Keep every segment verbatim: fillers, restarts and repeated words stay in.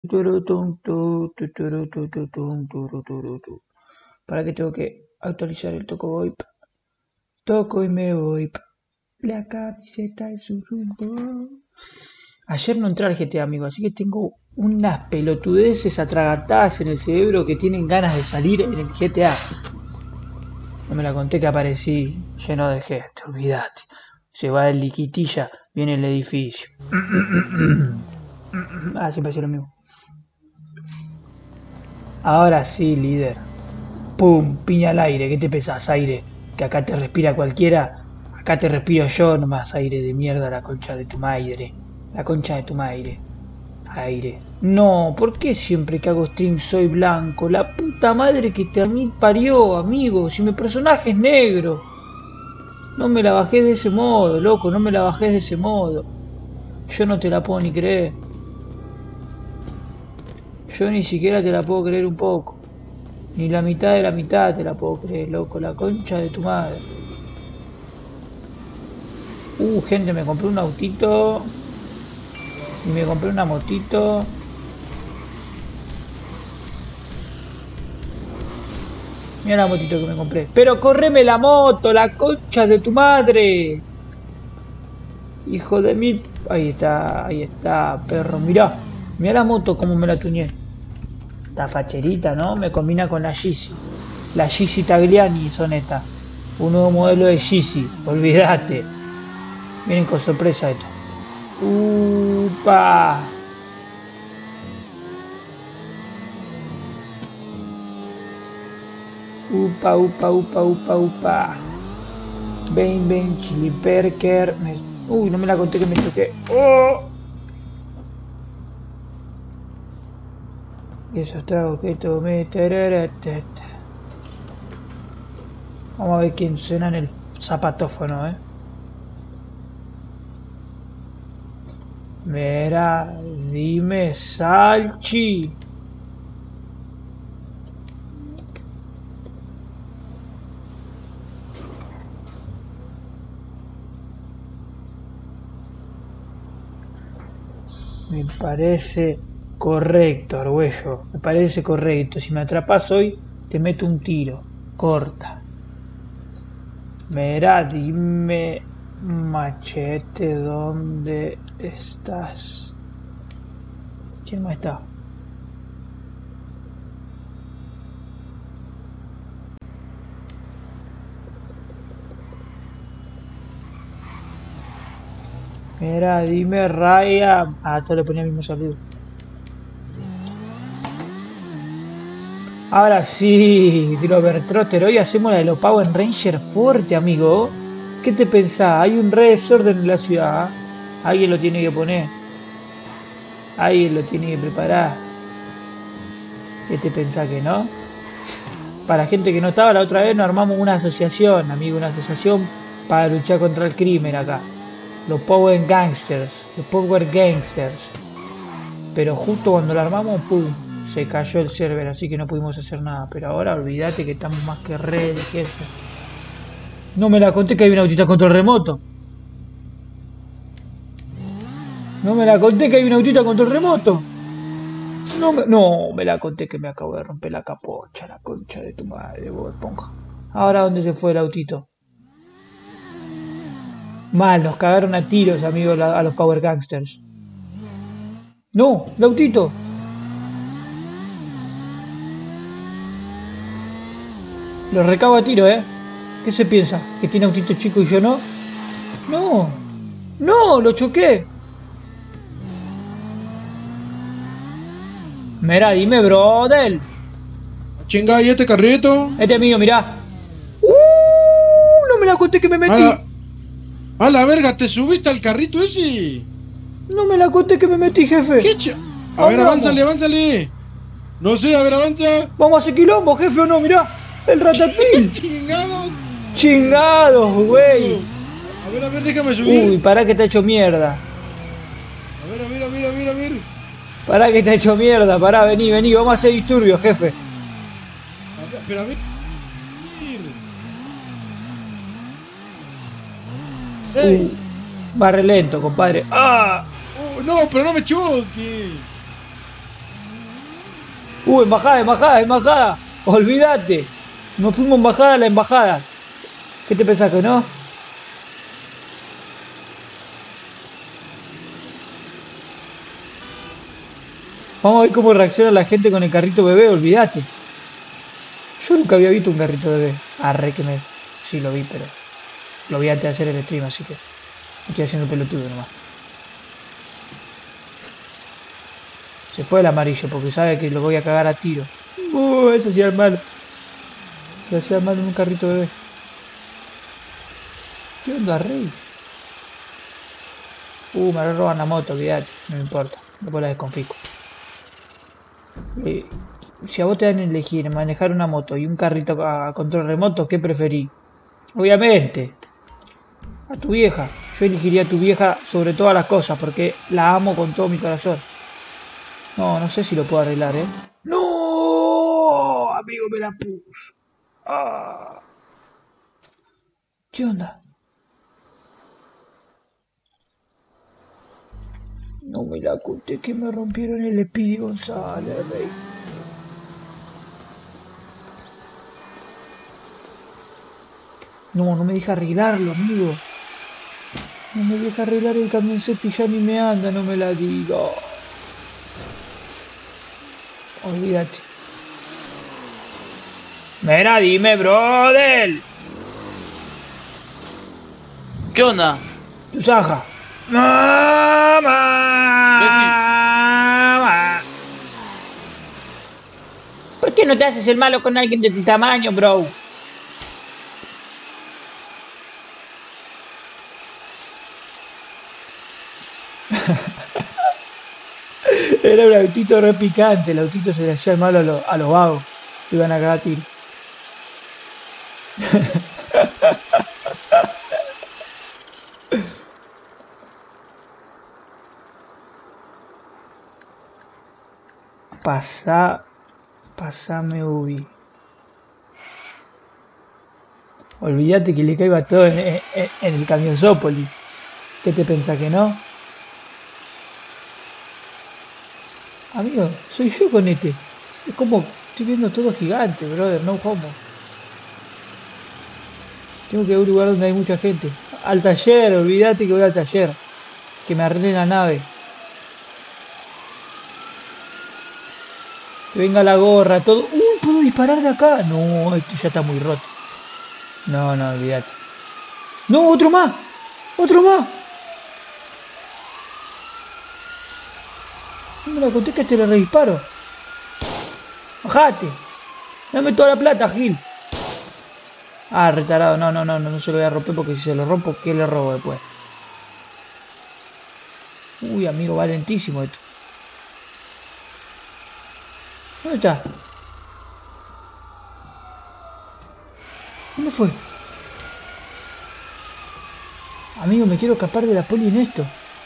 Para que tengo que actualizar el toco voy. Toco y me voy. La camiseta es un rumbo. Ayer no entré al G T A, amigo, así que tengo unas pelotudeces atragantadas en el cerebro que tienen ganas de salir en el G T A. No me la conté que aparecí lleno de gente, olvídate. Se va el liquitilla, viene el edificio. Ah, siempre hacía lo mismo. Ahora sí, líder. Pum, piña al aire, ¿qué te pensás, aire? Que acá te respira cualquiera. Acá te respiro yo nomás, aire de mierda, la concha de tu madre. La concha de tu madre. Aire. No, ¿por qué siempre que hago stream soy blanco? La puta madre que te parió, amigo. Si mi personaje es negro. No me la bajé de ese modo, loco. No me la bajé de ese modo. Yo no te la puedo ni creer. Yo ni siquiera te la puedo creer un poco. Ni la mitad de la mitad te la puedo creer, loco. La concha de tu madre. Uh, gente, me compré un autito. Y me compré una motito. Mira la motito que me compré. Pero correme la moto, la concha de tu madre. Hijo de mí. Ahí está, ahí está, perro. Mirá, mirá la moto como me la tuñé. Está facherita, ¿no? Me combina con la Yeezy. La Yeezy Tagliani son estas. Un nuevo modelo de Yeezy. Olvídate. Vienen con sorpresa esto. Upa. Upa, upa, upa, upa, upa. Ven, ven, Chili Perker. Me... Uy, no me la conté que me choqué. ¡Oh! Y esos tragos que tomé. Vamos a ver quién suena en el zapatófono, eh. Mira, dime, Salchi. Me parece correcto, Argüello. Me parece correcto. Si me atrapas hoy, te meto un tiro. Corta. Mira, dime, Machete, ¿dónde estás? ¿Quién más está? Mira, dime, Raya. Ah, todo le ponía el mismo saludo. Ahora sí, Grover Trotter, hoy hacemos la de los Power Rangers fuerte, amigo. ¿Qué te pensás? Hay un re desorden en la ciudad. Alguien lo tiene que poner. Alguien lo tiene que preparar. ¿Qué te pensás que no? Para la gente que no estaba, la otra vez nos armamos una asociación, amigo, una asociación para luchar contra el crimen acá. Los Power Gangsters, los Power Gangsters. Pero justo cuando lo armamos, pum, se cayó el server, así que no pudimos hacer nada. Pero ahora olvídate que estamos más que ready, jefe. No me la conté que hay una autita control remoto. No me la conté que hay una autita control remoto. No me, no, me la conté que me acabo de romper la capocha, la concha de tu madre, Bob Esponja. Ahora, ¿dónde se fue el autito? Mal, nos cagaron a tiros, amigos, a los Power Gangsters. No, el autito. Lo recago a tiro, ¿eh? ¿Qué se piensa? ¿Que tiene autito chico y yo no? No. No, lo choqué. Mirá, dime, brother. Chinga, ¿y este carrito? Este es mío, mirá. Uh, no me la conté que me metí. A la, a la verga, ¿te subiste al carrito ese? No me la conté que me metí, jefe. ¿Qué ch... A ver, avánzale, avánzale. No sé, a ver, avanza. Vamos a hacer quilombo, jefe, o no, mirá. El ratatouille. Chingados. Chingados, güey. A ver, a ver, déjame subir. Uy, pará que está hecho mierda. A ver, a ver, a ver, a ver, a ver. Pará que está hecho mierda, pará, vení, vení, vamos a hacer disturbios, jefe. A ver, pero a ver. Uh, barre lento, compadre. ¡Ah! Uh, no, pero no me choque. Uh, embajada, embajada, embajada. Olvídate. Nos fuimos embajada a la embajada. ¿Qué te pensás que no? Vamos a ver cómo reacciona la gente con el carrito bebé, olvídate. Yo nunca había visto un carrito bebé. Arre que me... Sí, lo vi, pero... Lo vi antes de hacer el stream, así que... Estoy haciendo pelotudo nomás. Se fue el amarillo porque sabe que lo voy a cagar a tiro. Uh, ese hacía el malo. Se hacía mal en un carrito bebé. ¿Qué onda, rey? Uh, me roban la moto, olvídate. No me importa. Después la desconfisco. Eh, si a vos te dan a elegir manejar una moto y un carrito a control remoto, ¿qué preferís? Obviamente a tu vieja. Yo elegiría a tu vieja sobre todas las cosas porque la amo con todo mi corazón. No, no sé si lo puedo arreglar, ¿eh? ¡No! Amigo, me la puso. Ah. ¿Qué onda? No me la conté que me rompieron el Speedy González, rey. No, no me deja arreglarlo, amigo. No me deja arreglar el camioncito y ya ni me anda, no me la digo. Olvídate. Mira, dime, brother. ¿Qué onda? Tu Zanja. Mamá. ¿Por qué no te haces el malo con alguien de tu tamaño, bro? Era un autito re picante, el autito se le hacía el malo a, lo, a los vagos. Iban a cagar a tiro. Pasá, pasame Ubi. Olvídate que le caiga todo en, en, en el camión Zópoli. ¿Qué te pensás que no? Amigo, soy yo con este. Es como estoy viendo todo gigante, brother, no homo. Tengo que ir a un lugar donde hay mucha gente. Al taller, olvídate que voy al taller. Que me arregle la nave. Que venga la gorra, todo. ¡Uh! ¿Puedo disparar de acá? No, esto ya está muy roto. No, no, olvídate. ¡No! ¡Otro más! ¡Otro más! No me la conté que te le redisparo. Bajate. Dame toda la plata, Gil. Ah, retarado. No, no, no, no, no se lo voy a romper porque si se lo rompo, ¿qué le robo después? Uy, amigo, va lentísimo esto. ¿Dónde está? ¿Dónde fue? Amigo, me quiero escapar de la poli en esto.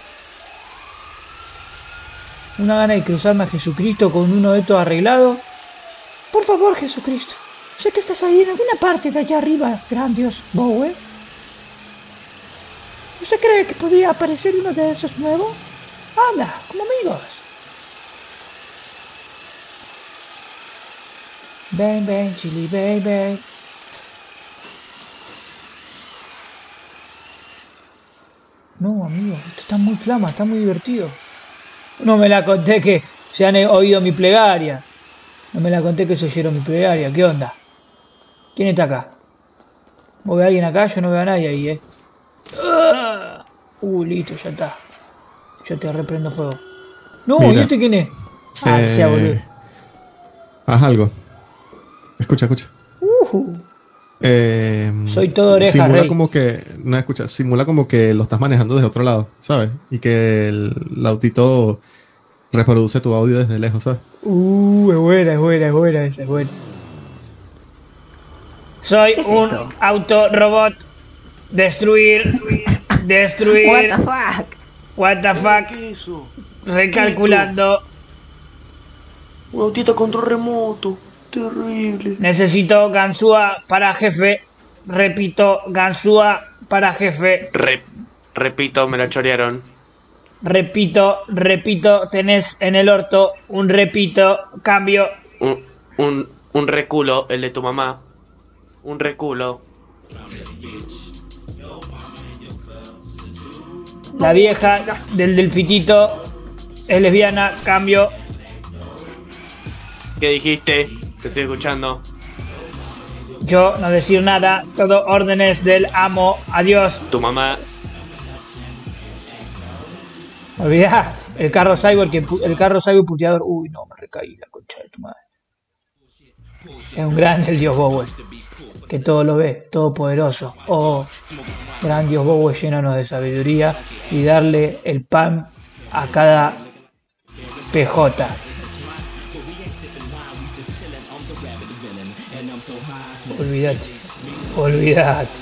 Una gana de cruzarme a Jesucristo con uno de estos arreglados. Por favor, Jesucristo. Sé que estás ahí en alguna parte de allá arriba, gran Dios Bowie. ¿Usted cree que podría aparecer uno de esos nuevos? Anda, como amigos. Ven, ven, chili, baby. No, amigo, esto está muy flama, está muy divertido. No me la conté que se han oído mi plegaria. No me la conté que se oyeron mi plegaria. ¿Qué onda? ¿Quién está acá? ¿Vos ves a alguien acá? Yo no veo a nadie ahí, eh. Uh, listo, ya está. Yo te reprendo fuego. No, Mira, ¿y este quién es? Ah, eh, sea boludo. Haz algo. Escucha, escucha. Uh, Eh, Soy todo oreja, simula rey. como que, no escucha, simula como que lo estás manejando desde otro lado, ¿sabes? Y que el, el autito reproduce tu audio desde lejos, ¿sabes? Uh, es buena, es buena, es buena, esa es buena. Soy ¿Qué es un esto? auto robot. Destruir. Destruir. What the fuck? What the fuck. ¿Qué es eso? Recalculando. Un autito a control remoto. Terrible. Necesito ganzúa para jefe. Repito, ganzúa para jefe. Re- repito, me la chorearon. Repito, repito, tenés en el orto un repito. Cambio. Un, un, un reculo, el de tu mamá. Un reculo. La vieja del delfitito es lesbiana, cambio. ¿Qué dijiste? Te estoy escuchando. Yo no decir nada, todo órdenes del amo, adiós. Tu mamá. Olvidá, el carro cyborg, que pu- el carro cyborg puteador. Uy, no, me recaí la concha de tu madre. Es un gran el dios Bowen, que todo lo ve, todopoderoso. Oh, gran dios Bowen, llénanos de sabiduría y darle el pan a cada P J. Olvídate, olvídate.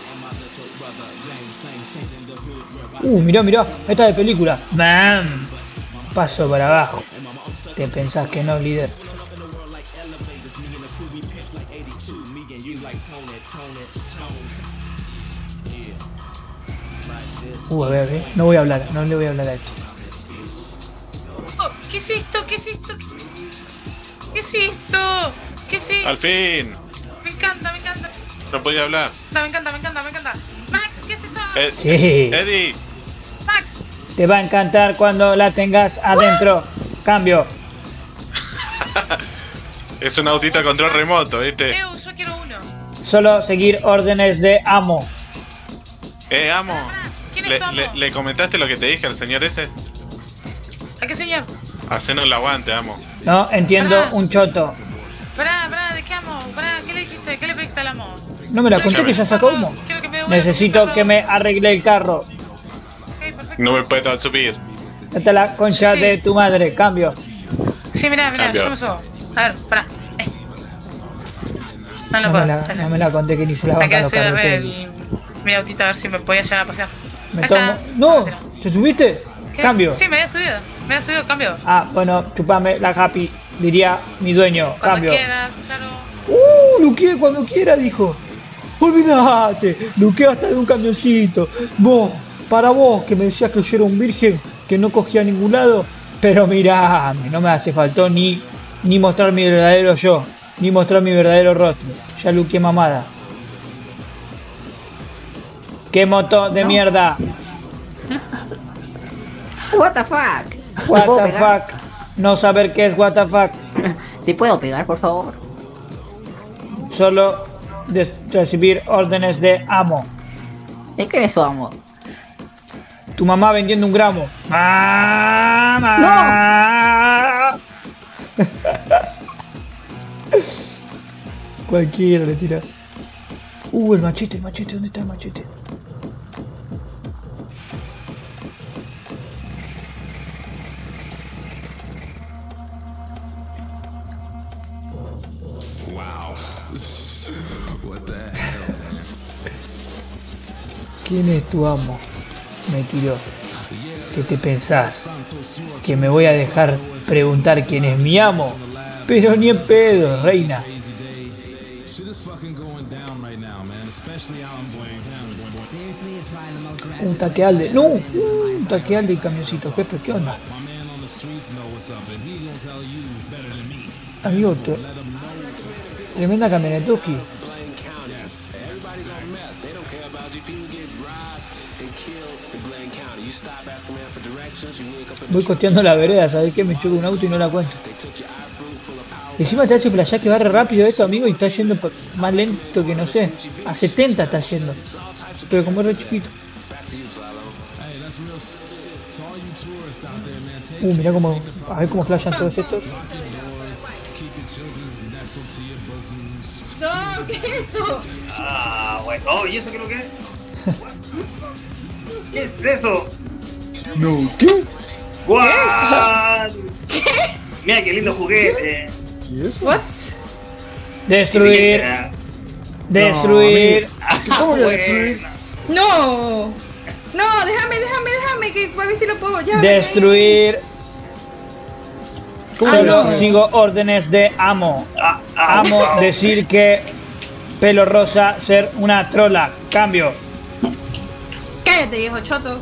Uh, mirá, mirá, esta de película. ¡Bam! Paso para abajo. ¿Te pensás que no, líder? Uh, a ver, a ver, no voy a hablar, no le voy a hablar a esto. Oh, ¿qué es esto? ¿Qué es esto? ¿Qué es esto? ¿Qué es esto? Al fin. Me encanta, me encanta. No podía hablar. No, me encanta, me encanta, me encanta. Max, ¿qué es eso? Eh, Sí, Eddie. Max. te va a encantar cuando la tengas adentro. Cambio. Es un autito a control remoto, ¿viste? Eu, yo quiero uno. Solo seguir órdenes de amo. Eh, amo. ¿Quién es ¿Le, tu amo? le, le comentaste lo que te dije al señor ese? ¿A qué señor? Hacenos el aguante, amo. No entiendo un choto. Pará, pará, ¿de qué amo? Pará, ¿qué le dijiste? ¿Qué le pediste al amo? No me la Yo conté quiero que ya sacó humo. Quiero que me devuelva Necesito el que me arregle el carro. Ok, perfecto. No me puedo subir. Esta es la concha Sí. de tu madre. Cambio. Sí, mirá, mirá, Cambio. yo me subo. A ver, pará. Eh. No, no, No me puedo. la, Dale. no me la conté que ni se la Me bajan quedé los subida re carreteros. el, mi autito a ver si me podía llevar a pasear. Me Ahí tomo. está. ¡No! Mentira. ¿Te subiste? ¿Qué? Cambio. Sí, me había subido. Me había subido, cambio. Ah, bueno, chupame la happy, diría mi dueño. Cuando Cambio. quieras, claro. ¡Uh! Luqueé cuando quiera, dijo. Olvídate, luqueé hasta de un camioncito. Vos, para vos, que me decías que yo era un virgen, que no cogía a ningún lado. Pero mirá, no me hace falta ni, ni mostrar mi verdadero yo, ni mostrar mi verdadero rostro. Ya luqueé mamada. ¡Qué moto de mierda! What the fuck. What ¿Te puedo the pegar? fuck. No saber qué es what the fuck. ¿Te puedo pegar, por favor? Solo de recibir órdenes de amo. ¿De qué es su amo? Tu mamá vendiendo un gramo. ¡Mamá! Cualquiera le tira. Uh, el machete, el machete, ¿dónde está el machete? ¿Quién es tu amo? Me tiró. ¿Qué te pensás? ¿Que me voy a dejar preguntar quién es mi amo? Pero ni en pedo, reina. Un taquealde. ¡No! Un taquealde y camioncito. Jefe, ¿qué onda? Amigo, te... tremenda camionetoski. Voy costeando la vereda, ¿sabes qué? Me choco un auto y no la cuento. Encima te hace flashear que va re rápido esto, amigo, y está yendo pa- más lento que no sé. A setenta está yendo. Pero como es re chiquito. Uh, mirá cómo... A ver cómo flashan todos estos. No, ¿qué es eso? Ah, bueno. Oh, ¿y eso qué es lo que es? ¿Qué es eso? No, ¿qué? ¡What! Mira qué lindo juguete. What? Destruir. Destruir. ¿Cómo que destruir? No. No, déjame, déjame, déjame, que a ver si lo puedo. Ya, Destruir. Ah, Solo no. sigo órdenes de amo. Ah, ah, Amo ah. decir que pelo rosa ser una trola. Cambio. Cállate, viejo choto.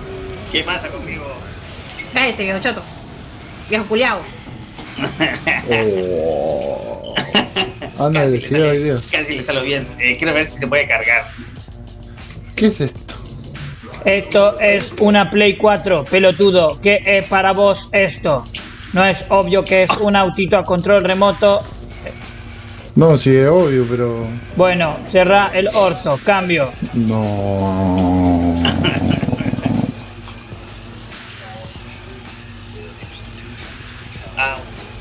¿Qué pasa conmigo? Cállate, viejo choto. Viejo culiao. Oh. Anda, Casi le decidió sale- hoy día. Casi le salió bien. Eh, quiero ver si se puede cargar. ¿Qué es esto? Esto es una Play cuatro, pelotudo. ¿Qué es para vos esto? ¿No es obvio que es un autito a control remoto? No, sí, es obvio, pero. Bueno, cerrá el orto, cambio. No. Ah,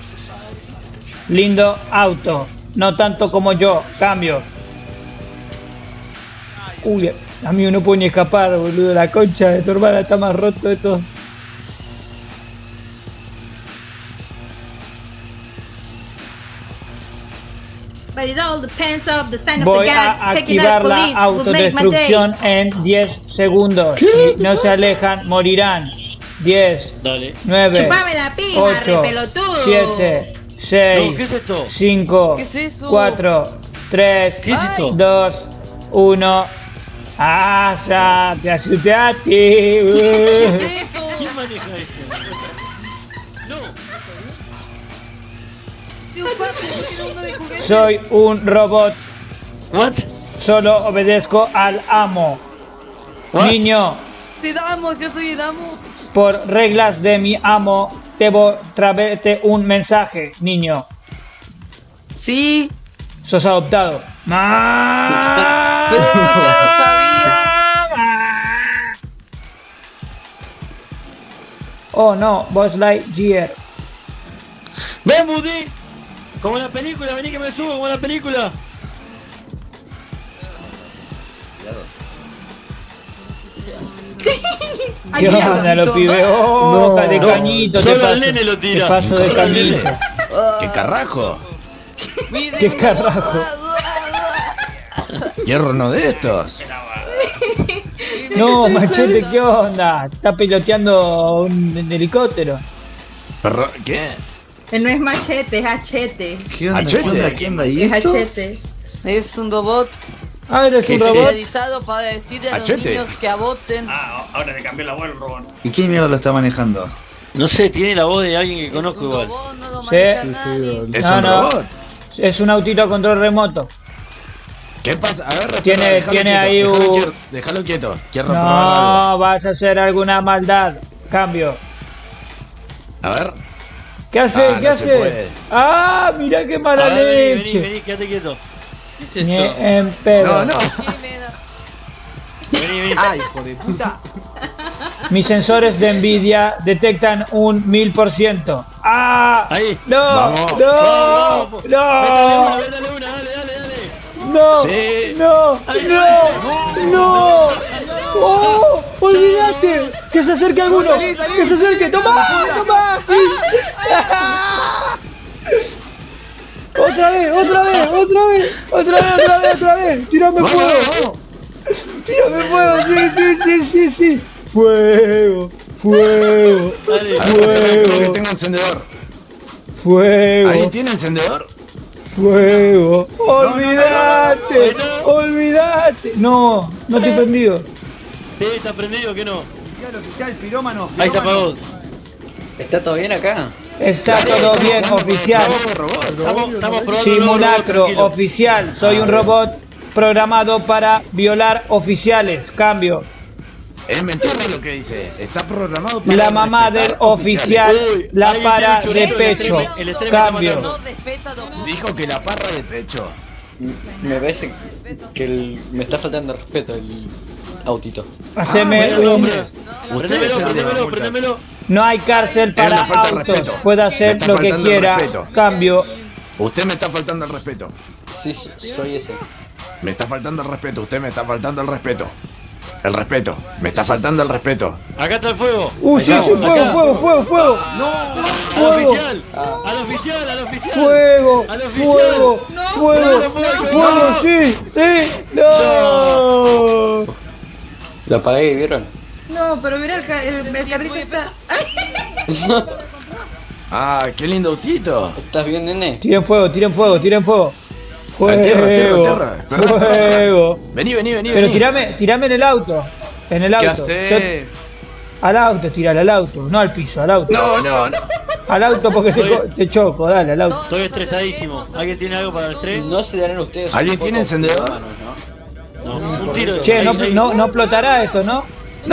Lindo auto, no tanto como yo, cambio. Uy, amigo, no puedo ni escapar, boludo. La concha de tu hermana está más roto esto. But it all depends of the sign of Voy the a gods. Taking out activar la police will make my day. autodestrucción en diez segundos. Si no se alejan, morirán. diez, Dale. nueve, Chupame la pija, ocho, re pelotudo. siete, seis, No, ¿qué es esto? cinco, ¿Qué es eso? cuatro, tres, ¿Qué es eso? dos, uno. ¡Ah, ya! ¡Te asustaste! ¿Quién maneja eso? No. Soy un robot. What? Solo obedezco al amo. What? Niño, Te damos, yo soy el amo. por reglas de mi amo, debo traerte un mensaje, niño. Sí. Sos adoptado. ¡Ma! Pues eso ya lo sabía. Oh no, Buzz Lightyear. ¡Ven, Buddy! Como en la película, vení que me subo como en la película. ¿Qué onda, los pibes? Oh, No. de No, cañito, te solo al paso. nene lo tira. Te paso de cañito. ¿Qué carajo? ¿Qué carajo? Hierro no de estos. No, Machete, ¿qué onda? Está piloteando un helicóptero. Perro, ¿qué? No es machete, es achete. ¿Qué onda? Achete. ¿Qué onda? ¿Qué onda? ¿Y Es esto? achete. Es un robot Ah, eres un robot. especializado para decirle a los Achete. niños que aborten. ah, ahora le cambió la voz el robot. ¿Y quién mierda lo está manejando? No sé, tiene la voz de alguien que conozco Es un igual. robot, no lo Sí. maneja Sí, sí, nadie. dale. ¿Es No, un no. robot? Es un autito a control remoto. ¿Qué pasa? A ver, Tiene- déjalo tiene quieto, ahí déjalo un- quieto, Déjalo quieto. Quiero probar algo. No, vas a hacer alguna maldad. Cambio. A ver. ¿Qué hace? Ah, ¿Qué no se hace? puede. Ah, mira qué mala A ver, vení, vení, leche. vení, quédate quieto. ¿Qué es Ni esto? en pedo. No, no. Vení, vení. ¡Ay, hijo de puta! Mis sensores de Nvidia detectan un mil por ciento. ¡Ah! Ahí. ¡No! Vamos. ¡No! Vamos. ¡No! Dale una, dale una, dale, dale, dale. ¡No! Sí. ¡No! ¡No! ¡No! ¡Oh! ¡Olvídate! ¡Que se acerque alguno! ¡Que se acerque! ¡Toma! ¡Toma! ¡Otra vez! ¡Otra vez! ¡Otra vez! ¡Otra vez! ¡Otra vez! ¡Otra vez! ¡Tírame Vamos, fuego! vamos. ¡Tírame fuego! ¡Sí, sí, sí, sí, sí! ¡Fuego! ¡Fuego! Dale. A ver, déjame que ¡Fuego! tengo encendedor. ¡Fuego! ¿Alguien tiene encendedor? ¡Fuego! ¡Olvídate! ¡Olvídate! No, no estoy prendido. Sí, está prendido, que no. Oficial, oficial, pirómano. Ahí se apagó. ¿Está todo bien acá? Está todo bien, oficial. Robot, robot. Estamos, estamos probando. Simulacro luego, tranquilo. oficial. Soy un robot programado para violar oficiales. Cambio. Es mentira lo que dice. Está programado para La mamá del respetar oficial Uy, la ahí para tiene de un chorizo, pecho. el estreme- el estreme está Cambio. matando. No respeta los oficiales. Dijo que la parra de pecho. Me parece que el- me está faltando respeto el autito. Haceme Bueno, un... hombre. Prendemelo, prendemelo, prendemelo. No hay cárcel Es para una falta de autos. respeto. Puede Me hacer está lo que faltando el quiera. respeto. Cambio. Usted me está faltando el respeto. Sí, soy ese. Me está faltando el respeto. Usted me está faltando el respeto. El respeto. Me está faltando el respeto. Acá está el fuego. Uh, Ahí sí, está. sí, fuego, Acá. fuego, fuego, fuego. Al Fuego. oficial. Al oficial, al oficial. Fuego, Al oficial. fuego, fuego, No, fuego, fuego, sí, sí, no. Lo apagué, ¿vieron? No, pero mira el, ca- el, el carrito está. Ah, qué lindo autito. ¿Estás bien, nene? Tiren fuego, tiren fuego, tiren fuego. A tierra, tierra, Fuego, tierra. Espera, espera, fuego. Vení, vení, vení. Pero vení. tirame, tirame en el auto. En el ¿Qué auto. hace? Yo- al auto, tirale al auto, no al piso, al auto. No, no, no. Al auto porque te, co- te choco, dale, al auto. Estoy estresadísimo. ¿Alguien tiene algo para el estrés? No se darán ustedes. ¿Alguien un poco tiene encendedor? manos, ¿no? No, un tiro de Che, no, ahí, ahí. no, no explotará esto, ¿no? ¡No!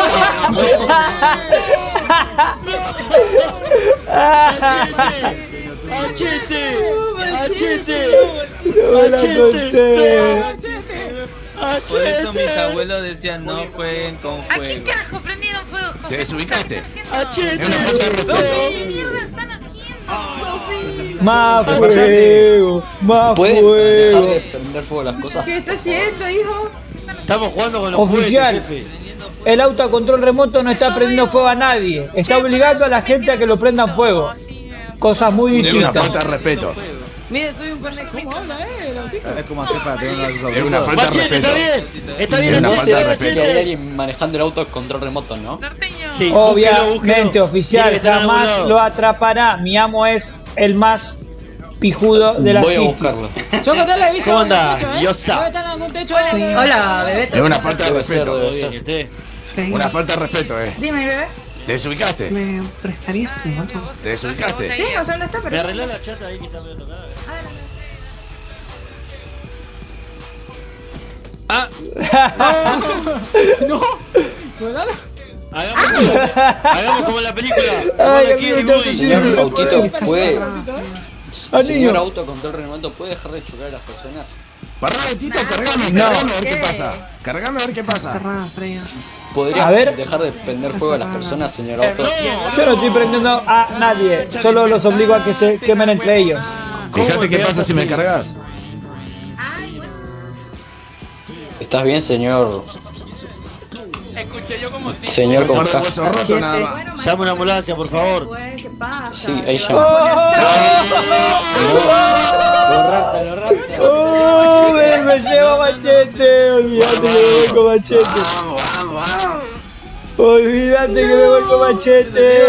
¡Achete! ¡Achete! No la conté. Por eso mis abuelos decían no jueguen con ¿A quién fuego. carajo prendieron fuego? José? ¿Te desubicaste? ¡Achete! Es una falta de respeto. ¿Qué mierda están haciendo? Más fuego, más ¿Pueden dejar de fuego. prender fuego las cosas? ¿Qué está haciendo, hijo? Estamos jugando con los Oficial, juguetes, el auto a control remoto no está prendiendo fuego a nadie. Está obligando a la gente a que lo prendan fuego. Cosas muy Es una distintas. falta de respeto. Mire, soy un conejito. ¿Sabes cómo hacer para tener una Es una falta de Machete, respeto. está bien. Está bien, Es una No entonces, falta de sé respeto. que hay alguien manejando el auto a control remoto, ¿no? Norteño. Sí, búsquelo, Obviamente, búsquelo. oficial, Tiene que estar en algún jamás lado. lo atrapará. Mi amo es el más pijudo de la Voy a city. buscarlo. Choco, te la aviso. ¿Cómo en el andás, techo, ¿eh? Diosa? Debe estar en algún techo. Hola, bebé. Es una falta de Debe ser, respeto. debe Bien, ser. ¿y usted? Una falta de respeto, eh. Dime, bebé. ¿Te desubicaste? ¿Me prestarías tu moto? ¿Te desubicaste? Sí, no sé dónde está, Me pero... arregló la chata ahí que está medio tocada. Ah. No. Hagamos como, hagamos como en la película. Ay, Como aquí amigo, en te Woody. hace Señor Autito, ¿puede... Ah, Señor niño. auto a control remoto, ¿puede dejar de chocar a las personas? Pará, Tito, cargame, No. cargame a ver qué pasa. Cargame a ver qué pasa. Cerrada, Freya. ¿Podría A ver. dejar de prender fuego a las personas, señor auto? Yo no estoy prendiendo a nadie, solo los obligo a que se quemen entre ellos. Fíjate qué pasa si me cargas. ¿Estás bien, señor? Escuché yo como si... Señor, ¿cómo Guarda el está? hueso roto nada más. Llama una ambulancia, por favor. ¿Qué pasa? Sí, ahí ya. ¡Oh! Lo rata, lo rata. ¡Oh! Me, me llevo Machete, olvídate que me voy con Machete. Olvídate que me voy con Machete.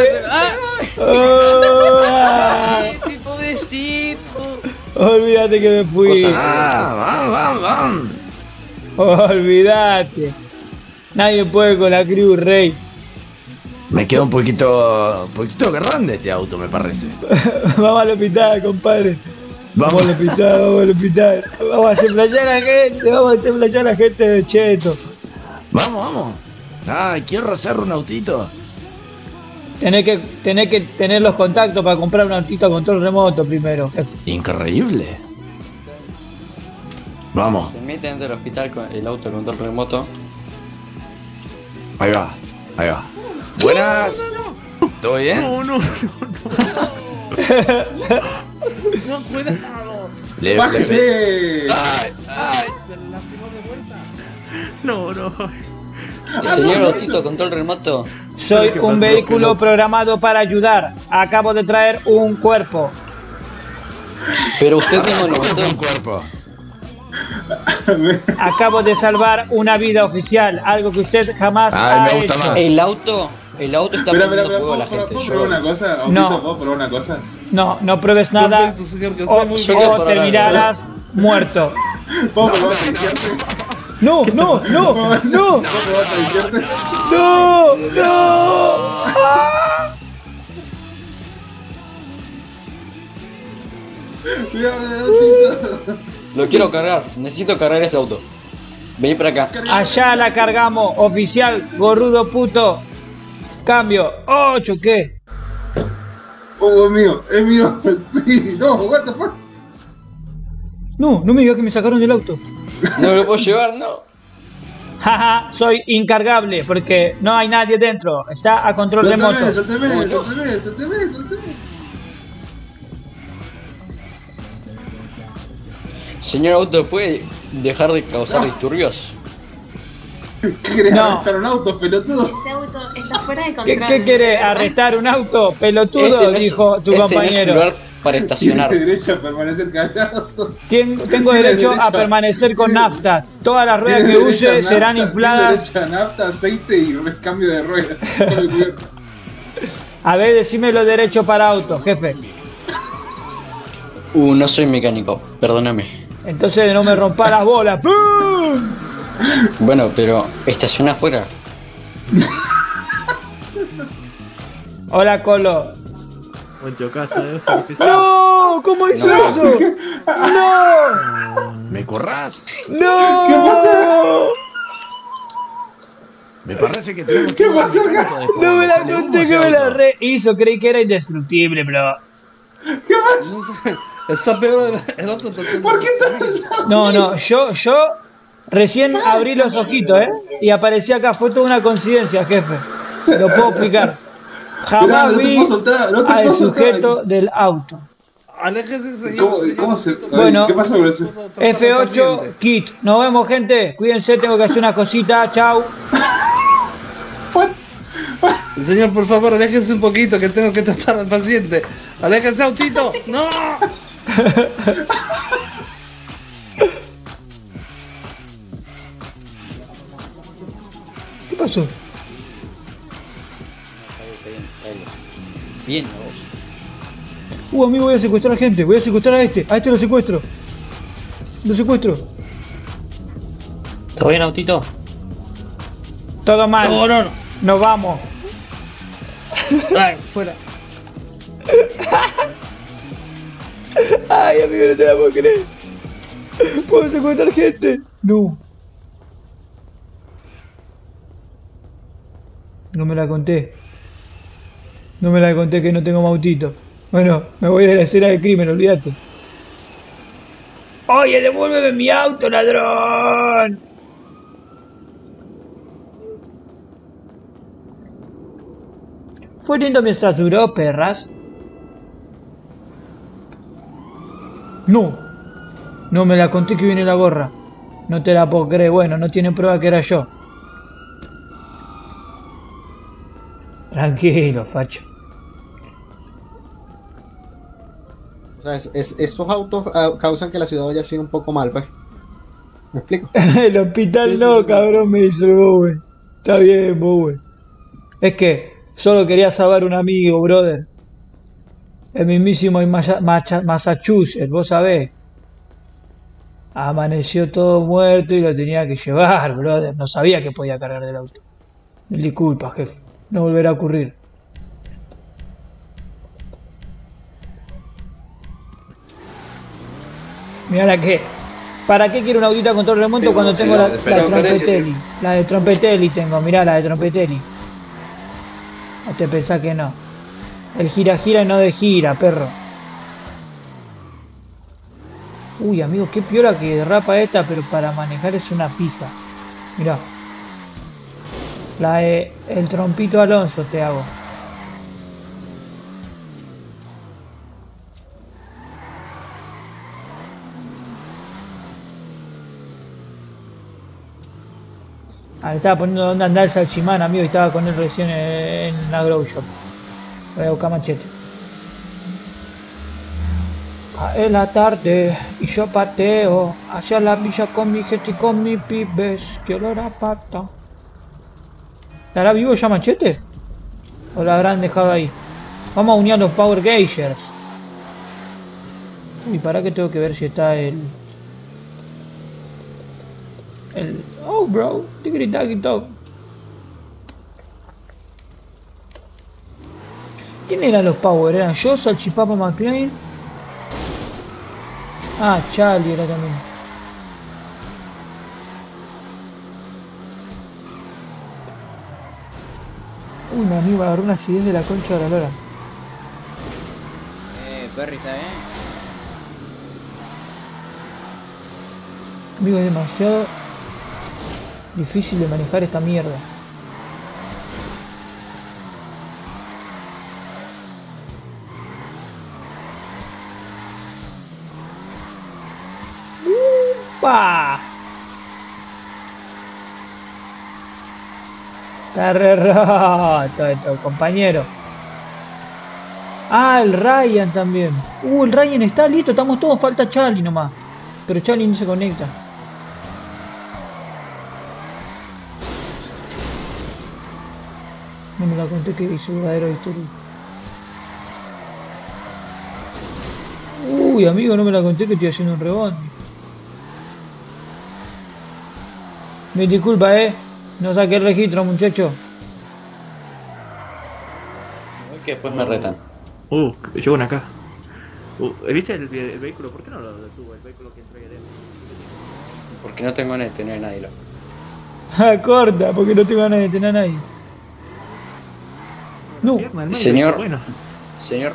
Oh, ah. Este pobrecito. Olvídate que me fui. Ah, vamos, vamos, vamos. Olvídate. Nadie puede con la crew, rey. Me queda un poquito, un poquito grande este auto, me parece. Vamos al hospital, compadre. Vamos Vamos. al hospital, vamos al hospital. Vamos a hacer playar a la gente, vamos a hacer playar a la gente de Cheto. Vamos, vamos. Ay, quiero hacer un autito. Tenés que, tenés que tener los contactos para comprar un autito a control remoto primero, jefe. Increíble. Vamos, Se mete dentro del hospital con el auto a control remoto. ahí va, ahí va. Buenas. ¿Todo bien? No, no, no. No, cuidado. Le, ¡Bájese! le- Ay, ay. No, no. Señor autito a control remoto. Soy un vehículo programado para ayudar. Acabo de traer un cuerpo. Pero usted mismo lo ¿Cómo mató. un cuerpo? Acabo de salvar una vida oficial, algo que usted jamás Ay, ha me gusta hecho. más. El auto, el auto está Mira, mira, prendiendo mira, fuego a la ¿puedo, gente. ¿puedo Yo probar una cosa? No. Autito, ¿puedo probar una cosa? No, no pruebes nada Perfecto, señor, que o, esté muy bien. o terminarás muerto. ¿Puedo probar a izquierda? No, no, no, no, ¿Puedo probar a izquierda? no, no. ¡Ah! Cuidado, autito. Lo quiero cargar, necesito cargar ese auto. Vení para acá. Allá la cargamos, oficial, gorrudo puto. Cambio. Oh, choqué. Oh, es mío, es mío. Sí, no, what the fuck. No, no me digas que me sacaron del auto. No lo puedo llevar, no. Jaja, soy incargable porque no hay nadie dentro. Está a control remoto. Suélteme, suélteme, suélteme, suélteme, suélteme. Señor auto, ¿puede dejar de causar disturbios? ¿Querés No. arrestar un auto, pelotudo? Este auto está fuera de ¿Qué, control. qué quiere? ¿Arrestar un auto? Pelotudo, Este no es- dijo tu este no es compañero. lugar para estacionar. Tiene derecho a permanecer callado. Tien- tengo Tiene derecho a derecho. permanecer con nafta. Todas las ruedas Tiene que derecho a use nafta, serán tiene infladas. derecho a nafta, aceite y cambio de ruedas. Tome cuidado. A ver, decime los derechos para autos, jefe. Uh, no soy mecánico, perdóname. Entonces no me rompa las bolas. ¡Pum! Bueno, pero estaciona afuera. Hola, Colo. Buen chocaste, ¿eh? ¡No! ¿Cómo hizo No. eso? ¡No! ¿Me corrás? ¡No! ¿Qué pasa? Me parece que tenemos que ¿Qué ir al pasó mecánico acá? de No me la sale humo conté ese que me la auto. re hizo, creí que era indestructible, pero... ¿Qué pasa? Está peor el, el otro tocando. ¿Por qué estás No, no, yo, yo recién abrí los ojitos, ¿eh? Y aparecía acá, fue toda una coincidencia, jefe. Lo puedo explicar. Jamás Mirá, no te vi puedo soltar, no te al puedo soltar. sujeto del auto. Aléjese, señor. ¿Cómo, señor. cómo se.? Bueno, ¿Qué pasa con eso? F ocho, kit. Nos vemos, gente. Cuídense, tengo que hacer una cosita. Chau. Señor, por favor, aléjese un poquito que tengo que tratar al paciente. Aléjese, autito. ¡No! ¿Qué pasó? Bien, Uh, amigo, voy a secuestrar a gente. Voy a secuestrar a este. A este lo secuestro. Lo secuestro. ¿Todo bien, autito? Todo mal. No, no, no. Nos vamos. Ay, fuera. Ay, amigo, no te la puedo creer. ¿Puedo secuestrar gente? No. No me la conté. No me la conté que no tengo mautito. Bueno, me voy a ir a la escena del crimen, olvídate. Oye, devuélveme mi auto, ladrón. Fue lindo mientras duró, perras. No. No me la conté que viene la gorra. No te la puedo creer. Bueno, no tienen prueba que era yo. Tranquilo, facho. O sea, es, es- esos autos ah, causan que la ciudad vaya así un poco mal, pues. ¿Me explico? El hospital no, cabrón, me dice el Bowie. Está bien, Bowie. Es que solo quería salvar un amigo, brother. El mismísimo en Masa- Macha- Massachusetts, vos sabés. Amaneció todo muerto y lo tenía que llevar, brother. No sabía que podía cargar del auto. Mil disculpas, jefe. No volverá a ocurrir. Mirá la que. ¿Para qué quiero un audito a control remoto Sí, cuando sí, tengo la la, de la transferencia, Trompetelli? La de Trompetelli tengo, mirá la de Trompetelli. No te pensás que no. El gira gira y no de gira, perro. Uy, amigo, qué piola que derrapa esta, pero para manejar es una pija. Mirá. La de el trompito Alonso te hago. Ah, le estaba poniendo dónde andar el salchimán, amigo, y estaba con él recién en, en la grow shop. Voy a buscar machete. Cae la tarde y yo pateo hacia la villa con mi gente y con mis pibes. Que olor a pata. ¿Estará vivo ya machete? ¿O lo habrán dejado ahí? Vamos a unir a los Power Geishers. Uy, para que tengo que ver si está el... El... Oh, bro. Tigri taggy dog. ¿Quién eran los Power? ¿Eran yo, Salchipapa McLean? Ah, Charlie era también. Uy, mi amigo agarró una acidez de la concha de la lora. Eh, Perry, ¿está bien? Amigo, es demasiado difícil de manejar esta mierda. ¡Upa! Está re roto esto, compañero. Ah, el Ryan también. Uh, el Ryan está listo, estamos todos, falta Charlie nomás. Pero Charlie no se conecta. No me la conté que hizo verdadero historia. Uy, amigo, no me la conté que estoy haciendo un rebondi. Me disculpa, eh. No saqué el registro, muchacho. Que después me retan. Uh, llegó una acá. Uh, ¿Viste el, el vehículo? ¿Por qué no lo detuvo? El vehículo que entregué de él. Porque no tengo net, no hay nadie. Loco. Ah, corta, porque no te van a detener a nadie. No, Señor. Bueno. Señor.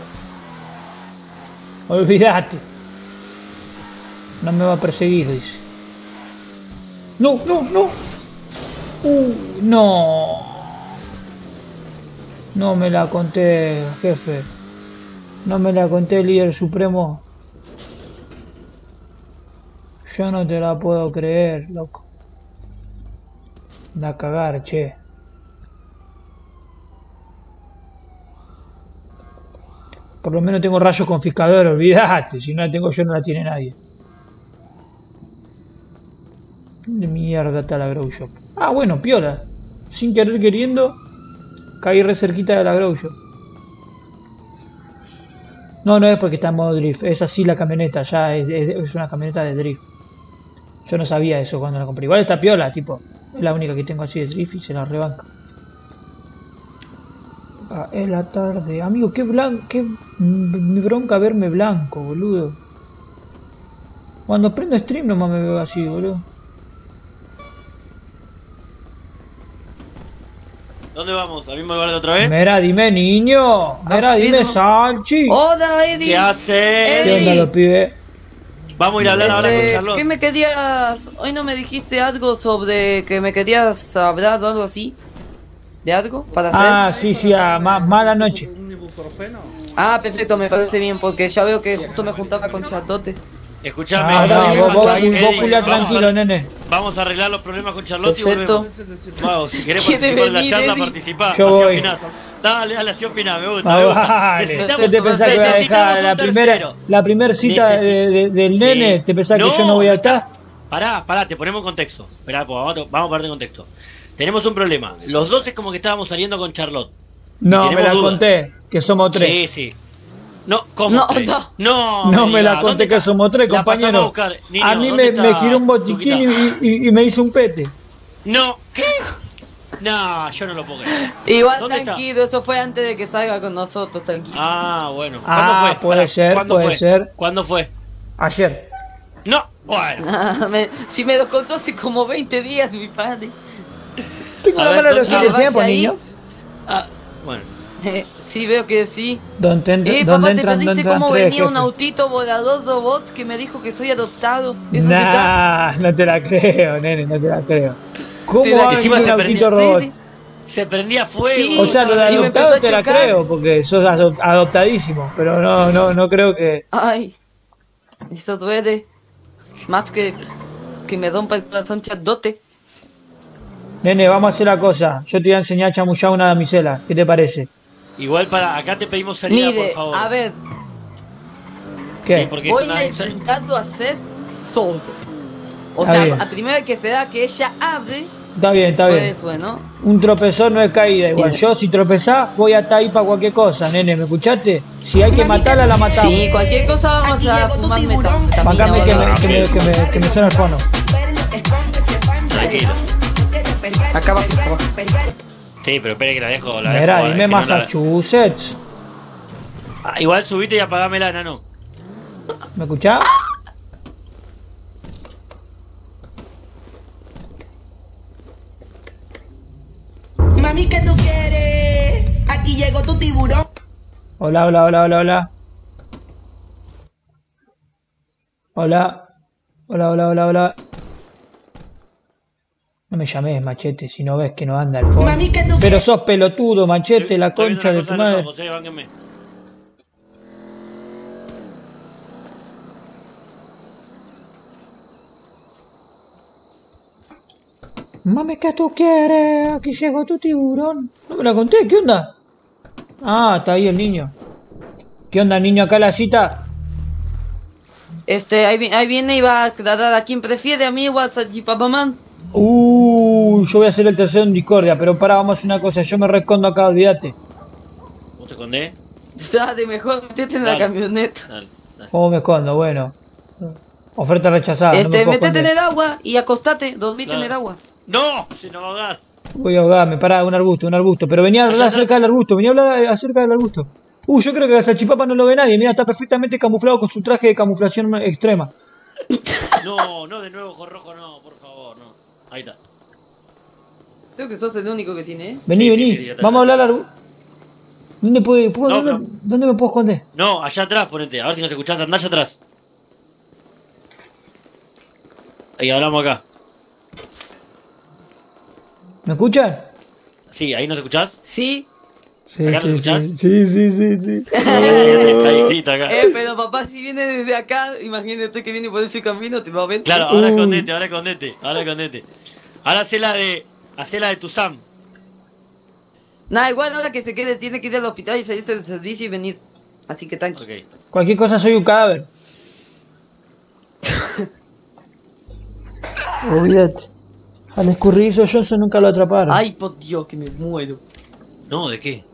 olvídate. No me va a perseguir, dice. No, no, no. Uh, no. No me la conté, jefe. No me la conté, líder supremo. Yo no te la puedo creer, loco. Da a cagar, che. Por lo menos tengo rayos confiscadores, olvídate. Si no la tengo yo, no la tiene nadie. ¿Dónde mierda está la Grow Shop? Ah, bueno, piola. Sin querer queriendo, caí re cerquita de la Grow Shop. No, no es porque está en modo drift. Es así la camioneta, ya es, es, es una camioneta de drift. Yo no sabía eso cuando la compré. Igual está piola, tipo. Es la única que tengo así de drift y se la rebanca. Ah, es la tarde. Amigo, qué blanco, qué mi bronca verme blanco, boludo. Cuando prendo stream nomás me veo así, boludo. ¿Dónde vamos? ¿Al mismo lugar de otra vez? Mira, dime, niño. Mira, dime, Salchi. Hola, Eddie. ¿Qué hace? ¿Qué onda, los pibes? Vamos a ir a hablar ahora con Este, Charlotte. ¿Qué me querías? Hoy no me dijiste algo sobre que me querías hablar o algo así. ¿De algo? ¿Para hacer? Ah, sí, sí, a ma mala noche. Ah, perfecto, me parece bien, porque ya veo que justo me juntaba con Charlotte. Escuchame, Ah, ahora no, venimos vos, vos, ahí, vos Eddie, culia vamos a- tranquilo, nene. Vamos a arreglar los problemas con Charlotte Perfecto. y volvemos. Vamos, si querés ¿Quiere participar en la venir, charla, Eddie? participá. Yo Así voy. opinás. Dale, dale, así opinás, me gusta. Ah, me gusta. vale. Necesitamos- ¿Qué te pensás que voy a dejar? La un primera, tercero. la primera cita de, de- del nene, ¿te pensás que yo no voy a estar? Pará, pará, te ponemos en contexto. Esperá, pues, vamos, a- vamos a ponerte en contexto. Tenemos un problema. Los dos es como que estábamos saliendo con Charlotte. No, me tenemos la dudas. conté, que somos tres. Sí, sí. No, ¿cómo? No, tres? no. No, No me digas, la conté ¿dónde que está? somos tres, La pasamos compañero. buscar. Niño, A mí ¿dónde me, está me giró un botiquín Tuquita? y, y- y me hizo un pete. No, ¿qué? No, yo no lo puedo creer. Igual ¿Dónde está? tranquilo, eso fue antes de que salga con nosotros, tranquilo. Ah, bueno. ¿Cuándo Ah, fue? puede Pará, ser, ¿cuándo puede fue? ser. ¿Cuándo fue? Ayer. No, bueno. Ah, me- si me lo contó hace como veinte días, mi padre. Tengo A una ver, mala ¿dónde noción está? de tiempo, ¿Vas ahí? niño. Ah, bueno. Sí, veo que sí. ¿Dónde, ent Eh, ¿dónde papá, ¿te entran, dónde perdiste entran cómo tres, venía un jefe? autito volador robot que me dijo que soy adoptado? ¿Eso es verdad? Nah, no te la creo, nene, no te la creo. ¿Cómo Te la- va a venir Encima un se autito prendía- robot? Se prendía fuego. Sí. O sea, lo de Y me adoptado empezó a te la chocar. creo, porque sos adop- adoptadísimo, pero no, no, no creo que... Ay, eso duele. Más que que me rompa el corazón Charlotte. Nene, vamos a hacer la cosa. Yo te voy a enseñar a chamullar una damisela. ¿Qué te parece? Igual para acá te pedimos salida, por Mire, favor. a ver, ¿Qué? Sí, porque voy es una- a intentarlo hacer solo. O Está sea, bien. a primero hay que esperar a que ella hable. Está bien, está bien. Después, bueno. Un tropezón no es caída igual. Bien. Yo si tropezás voy a estar ahí para cualquier cosa, nene. ¿Me escuchaste? Si hay que matarla, la matamos. Sí, cualquier cosa vamos a fumar metanfetamina Bancame o que algo me, así. que, me, que, me, que me suena el fono. Tranquilo. Acá abajo, acá abajo. Sí, pero espere que la dejo. La Mira, dejo, dime que no la- Massachusetts. Ah, igual subite y apagámela, nano. ¿Me escuchás? Mami, ¿qué tú quieres? Aquí llegó tu tiburón. Hola, hola, hola, hola, hola. Hola. Hola, hola, hola, hola. No me llames, machete, si no ves que no anda el fono. Mami, ¿qué tú Pero sos pelotudo, machete, la Estoy viendo concha una de cosa tu en los madre. ojos, eh, bánquenme. Mami, ¿qué tú quieres? Aquí llegó tu tiburón. No me la conté, ¿qué onda? Ah, está ahí el niño. ¿Qué onda, niño, acá la cita? Este, ahí, vi- ahí viene y va a aclarar a quien prefiere, a mí o a Salchipapamán. Uh, yo voy a hacer el tercero en discordia, pero pará, vamos a hacer una cosa, yo me rescondo acá, olvídate. ¿Vos te escondés? Dale, mejor metete en la Dale. camioneta. Dale, dale. ¿Cómo me escondo? Bueno. Oferta rechazada. no me Este, puedo metete en esconder. el agua y acostate, dormite Claro. en el agua. ¡No! Se nos va a ahogar. Voy a ahogarme, pará, un arbusto, un arbusto. Pero venía a hablar Allá atrás. acerca del arbusto, venía a hablar acerca del arbusto. Uh, yo creo que el salchipapa no lo ve nadie. Mira, está perfectamente camuflado con su traje de camuflación extrema. No, no, de nuevo con rojo, no, por favor, no. Ahí está. Creo que sos el único que tiene, ¿eh? Vení, Sí, vení. sí, sí, ya está. Vamos a hablar largo. ¿Dónde, puede, puedo- No, dónde, no. ¿Dónde me puedo esconder? No, allá atrás, ponete. A ver si nos escuchás. Andá allá atrás. Ahí hablamos acá. ¿Me escuchan? Sí, ahí nos escuchás. Sí. Sí, ¿Acá sí, nos sí, escuchás? sí, sí, sí, sí. Ahí grita acá. Eh, pero papá, si viene desde acá, imagínate que viene por ese camino, te va a ver. Claro, ahora escondete, ahora escondete, ahora escondete. Ahora hacé la de. Hacé la de tu Sam. Nah, igual ahora que se quede, tiene que ir al hospital y salirse del servicio y venir. Así que tranqui. Ok. Cualquier cosa soy un cadáver. Olvídate. Al escurridizo Johnson nunca lo atraparon. Ay, por Dios, que me muero. No, ¿de qué?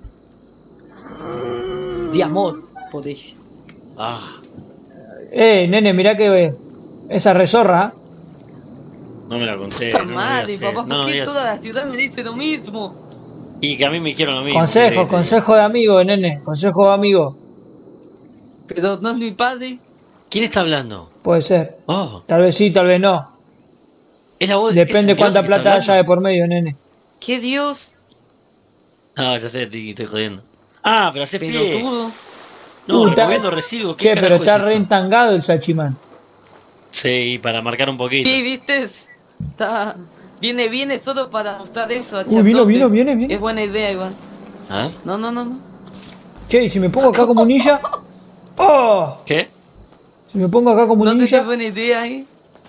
De amor por ella. Ah, Eh, nene, mirá que esa rezorra. no me la conté. Puta no me madre, digas, papá, eh, ¿por no, no qué digas. toda la ciudad me dice lo mismo? Y que a mí me hicieron lo mismo. Consejo, sí, consejo de amigo, nene. Consejo de amigo. Pero no es mi padre. ¿Quién está hablando? Puede ser. Oh, Tal vez sí, tal vez no. es la voz. Depende ¿es el cuánta Dios que está plata haya hablando? de por medio, nene. ¿Qué Dios? Ah, ya sé, estoy, estoy jodiendo. Ah, pero hace pie. Pelotudo. No, Uh, está- removiendo residuos. ¿qué Che, pero carajo está es re esto? entangado el Sachimán. Sí, para marcar un poquito. Sí, ¿viste? Está... Viene, viene solo para mostrar eso. a Uy, vino, Chatote. vino, viene, viene. Es buena idea, igual. A ver. No, no, no, no. Che, ¿y si me pongo acá como ninja? ¡Oh! ¿Qué? Si me pongo acá como No sé si ninja. es buena idea, ¿eh?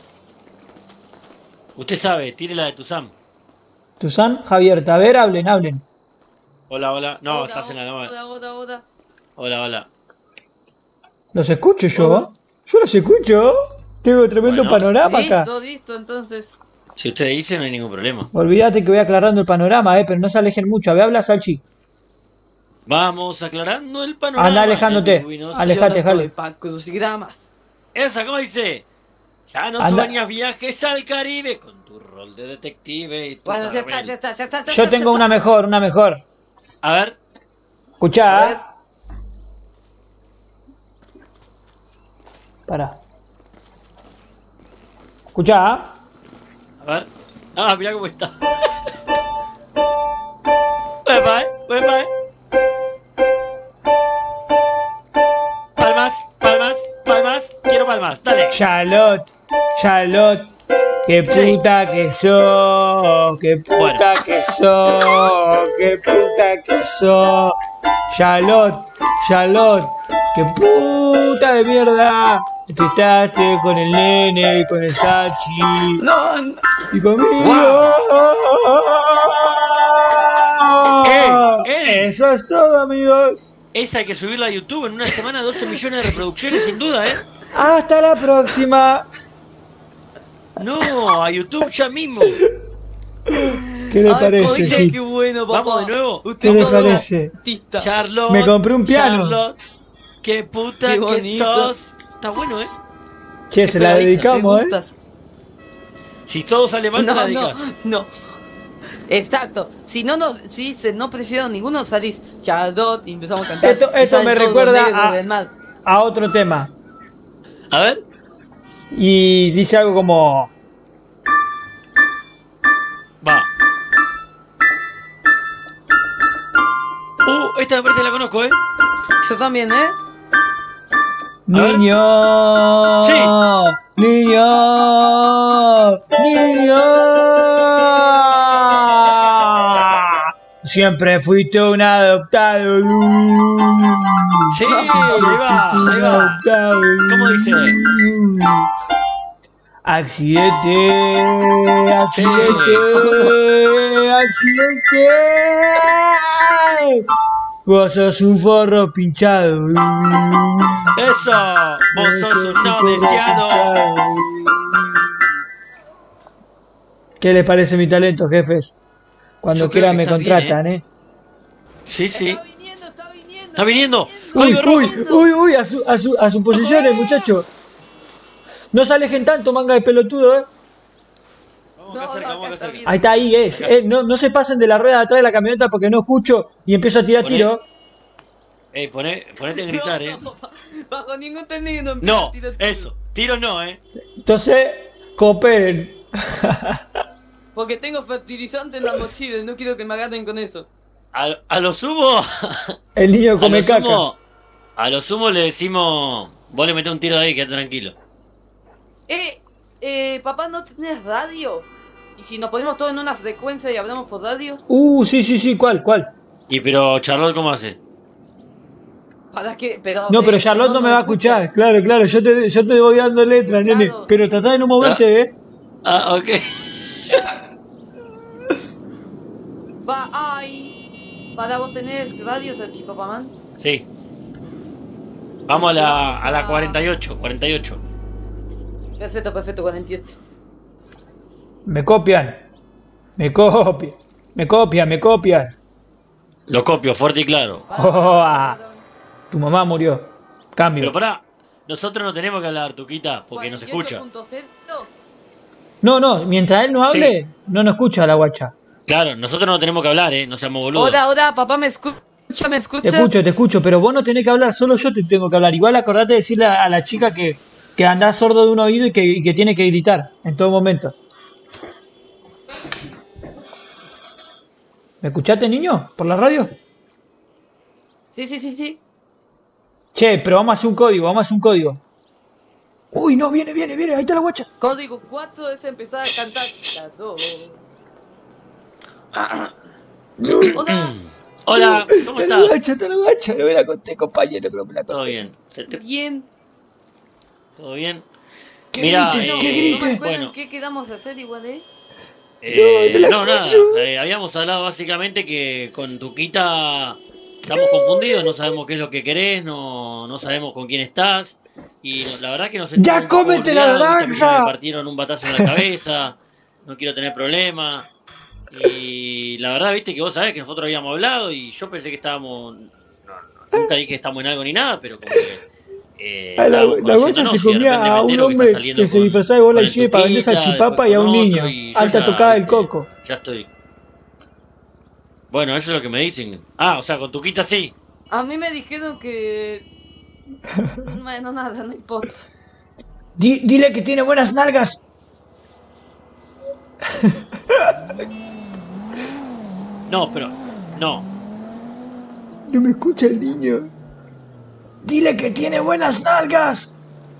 Usted sabe, tire la de tu Sam. Tuzán, Javier, a ver, hablen, hablen. Hola, hola. No, Hola, estás en la hola, nueva. hola, hola, hola. Hola, hola. ¿Los escucho yo? Yo los escucho. Tengo tremendo Bueno. panorama acá. Listo, listo, entonces. Si usted dice, no hay ningún problema. Olvídate que voy aclarando el panorama, eh, pero no se alejen mucho. A ver, habla Salchi. Vamos aclarando el panorama. Anda alejándote. Luminoso. Alejate, Yo no jale. estoy pa' crucigramas. Esa, ¿cómo dice? Ya no Anda. sueñas viajes al Caribe con tu rol de detective y tu Bueno, ya está, caramel. ya está, ya está. ya Yo está, tengo ya una mejor, una mejor. A ver, Escuchá. A ver. Pará. Escuchá. a ver. Ah, mirá cómo está. Uepa, eh, uepa, eh. Palmas, palmas, palmas. Quiero palmas, dale. Charlotte, Charlotte, qué puta que sos, qué puta Bueno. que sos, qué puta que sos. Charlotte, Charlotte, qué puta de mierda. Te estaste con el nene y con el Sachi No, no. y conmigo. ¡Eh! ¡Eh! Eso es todo, amigos. Esa hay que subirla a YouTube en una semana, doce millones de reproducciones sin duda, ¿eh? Hasta la próxima. No, a YouTube ya mismo. ¿Qué le Ay, parece, oye, Hit? qué bueno, papá. Vamos de nuevo. Usted ¿Qué le todo un parece? artista. Charlotte. Me compré un piano. Charlotte, qué puta Qué que bonito. sos. Está bueno, ¿eh? Che, se la Esperadiza, dedicamos, ¿Te ¿eh? gustas? Si todo sale mal, te la No, no, dedicas. no. Exacto. Si no, no, si dice no prefiero ninguno, salís Charlotte y empezamos a cantar. Esto, y esto salen me todos los recuerda negros del mar. a, a otro tema. A ver. Y dice algo como... Va. Uh, esta me parece que la conozco, ¿eh? Yo también, ¿eh? Niño, Sí. niño, niño. Siempre fuiste un adoptado. Sí, ahí va, ahí va. ¿Cómo dice? Accidente, accidente, accidente. Vos sos un forro pinchado. Eso, vos sos un no deseado. ¿Qué les parece mi talento, jefes? Cuando Yo creo quieran que me está contratan, bien, ¿eh? Sí, sí. Está viniendo. Uy, Código rojo. uy, uy, uy, a, su, a, su, a sus posiciones, muchachos. No se alejen tanto, manga de pelotudo, ¿eh? Vamos acá cerca, vamos acá cerca. Ahí está, ahí es. Eh, no, no se pasen de la rueda de atrás de la camioneta porque no escucho y empiezo a tirar Poné. tiro. eh, poné, ponete a gritar, eh. No, bajo ningún término. No, eso. Tiros no, eh. Entonces, cooperen. Porque tengo fertilizante en la mochila y no quiero que me agarren con eso. A, a lo sumo. El niño come a lo caca. Sumo, a lo sumo le decimos. Vos le metés un tiro de ahí, quédate tranquilo. Eh, eh, papá, ¿no tenés radio? ¿Y si nos ponemos todos en una frecuencia y hablamos por radio? Uh, sí, sí, sí, ¿cuál, cuál? Y pero Charlotte, ¿cómo hace? ¿Para qué? Pero, No, pero eh, Charlotte no, me va a escuchar. Claro, claro, yo te, yo te voy dando letras, Claro. nene. Pero tratá de no moverte, ¿eh? Ah, ok. Va, ay. ¿Para vos tenés radio, Salchipapamán? Sí. Vamos a la, a la cuarenta y ocho, cuarenta y ocho. Perfecto, perfecto, cuarenta y ocho. Me copian. Me copian. Me copian, me copian. Lo copio, fuerte y claro. Oh, ah. Tu mamá murió. Cambio. Pero pará, nosotros no tenemos que hablar, Tuquita, porque nos escucha. No, no, mientras él no hable, no nos escucha la guacha. Claro, nosotros no tenemos que hablar, eh, no seamos boludos. Hola, hola, papá, ¿me escucha? ¿Me escucha? Te escucho, te escucho, pero vos no tenés que hablar, solo yo te tengo que hablar. Igual acordate de decirle a, a la chica que, que andás sordo de un oído y que, y que tiene que gritar en todo momento. ¿Me escuchaste, niño? ¿Por la radio? Sí, sí, sí, sí. Che, pero vamos a hacer un código, vamos a hacer un código. Uy, no, viene, viene, viene, ahí está la guacha. Código cuatro es empezar a cantar. La dos. Hola. Hola, ¿cómo está estás? la guacha, está la guacha. No me la conté, compañero, pero me la conté. Todo bien. ¿Se te- Bien. ¿Todo bien? Que Mira, grite, eh, que grite. ¿No me acuerdan bueno, qué quedamos a hacer igual, eh? eh, No, no la no, nada. escucho. eh, habíamos hablado básicamente que con Tuquita estamos confundidos, no sabemos qué es lo que querés, no, no sabemos con quién estás. Y no- la verdad que nos sentimos ¡Ya un poco cómete la olvidados, esta persona naranja! Me partieron un batazo en la cabeza, no quiero tener problemas. Y la verdad, viste que vos sabés que nosotros habíamos hablado y yo pensé que estábamos. No, no, nunca dije que estamos en algo ni nada, pero como que. Eh, A la, estábamos la guacha conociéndonos se y de comía repente a me un entero que hombre está saliendo que se con- disfrazaba de bola con y el chile para vender Tuquita, salchipapa después y a un con niño. otro, y yo Alta ya, tocada del viste, coco. Ya estoy. Bueno, eso es lo que me dicen. Ah, o sea, con Tuquita sí. A mí me dijeron que... Bueno, nada, no importa. Di- dile que tiene buenas nalgas. No, pero. No. No me escucha el niño. Dile que tiene buenas nalgas.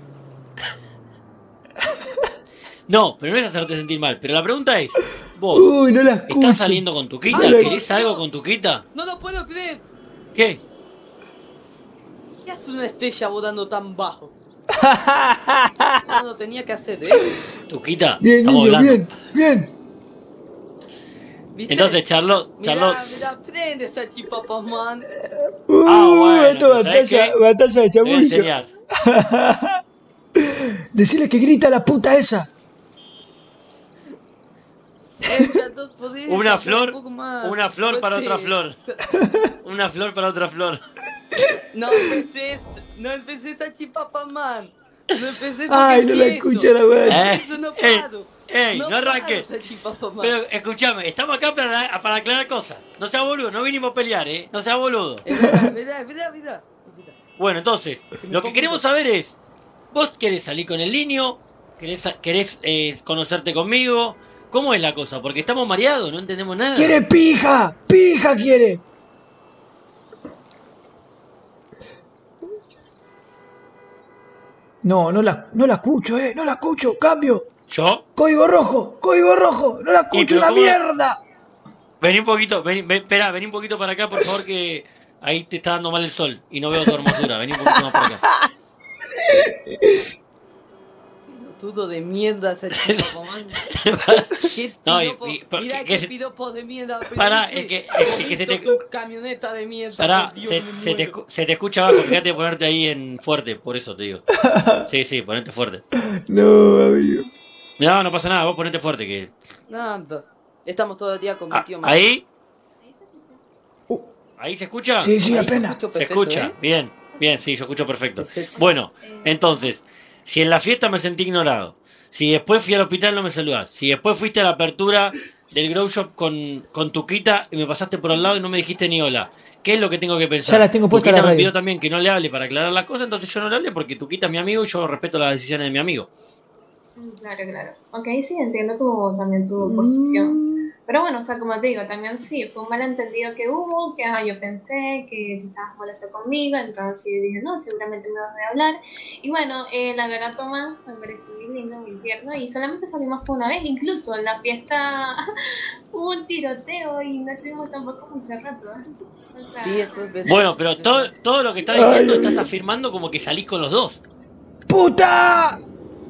No, pero no es hacerte sentir mal. Pero la pregunta es: vos, Uy, no la escucho. ¿estás saliendo con Tuquita? Ay, la- ¿Querés algo con Tuquita? No lo puedo creer. ¿Qué? ¿Qué hace una estrella volando tan bajo? No lo tenía que hacer, ¿eh? Tuquita, Bien, estamos niño, hablando. bien, bien. ¿Viste? Entonces, Charlotte, Charlotte. Mirá, mirá, prende esa chipapamán. Uh, Ah, bueno, esto ¿sabés batalla, qué? batalla de Te voy a chamullo. enseñar. Decirle que grita la puta esa. Una flor, una flor para otra flor. Una flor para otra flor. No empecé, no empecé esta chipapamán. No empecé porque Ay, no la empiezo. escucha la guacha. Eh, Eso no ey, paro. ey, no paro arranques. esa chipapamán. Pero escúchame, estamos acá para, para aclarar cosas. No seas boludo, no vinimos a pelear, eh. No seas boludo. Mirá, mirá, mirá. Bueno, entonces, lo que queremos saber es: ¿vos querés salir con el niño? ¿Querés, querés eh, conocerte conmigo? ¿Cómo es la cosa? Porque estamos mareados, no entendemos nada. ¡Quiere pija! ¡Pija quiere! No, no la, no la escucho, eh. No la escucho. Cambio. ¿Yo? Código rojo. Código rojo. No la escucho, pero una cómo- mierda. Vení un poquito, vení, ven, espera, vení un poquito para acá, por favor, que ahí te está dando mal el sol y no veo tu hermosura. Vení un poquito más para acá. Pelotudo de mierda ese chipapamán. ¿Qué No, y- piropo? y- pero Mirá que- qué que- piropo de mierda. pero Pará, dice, es que, es que se te, tu camioneta de mierda. pará, por Dios, se, me se te, muero. escu- se te escucha abajo, fíjate de ponerte ahí en fuerte, por eso te digo. Sí, sí, ponete fuerte. No, amigo. No, no pasa nada, vos ponete fuerte, que... Nada. Estamos todo el día con mi Ah, tío. ¿ahí? ¿Ahí se escucha? Sí, sí, Ahí apenas. escucho Se perfecto, escucha, ¿eh? bien, bien, sí, yo escucho perfecto. Perfecto. Bueno, entonces, si en la fiesta me sentí ignorado, si después fui al hospital no me saludás, si después fuiste a la apertura del grow shop con, con Tuquita y me pasaste por al lado y no me dijiste ni hola, ¿Qué es lo que tengo que pensar? Ya las tengo puestas en la Tuquita me radio. pidió también que no le hable para aclarar las cosas, entonces yo no le hablé porque Tuquita es mi amigo y yo respeto las decisiones de mi amigo. Claro, claro. Ok, sí, entiendo tu, también tu posición. Pero bueno, o sea, como te digo, también sí, fue un malentendido que hubo, que ah, yo pensé que tú estabas molesto conmigo, entonces yo dije, no, seguramente me vas a hablar. Y bueno, eh, la verdad, Tomás, me pareció muy lindo, muy tierno, y solamente salimos por una vez, incluso en la fiesta hubo un tiroteo y no estuvimos tampoco mucho rato. O sea, Sí, eso es verdad. Bueno, pero todo, todo lo que estás diciendo estás afirmando como que salís con los dos. ¡Puta!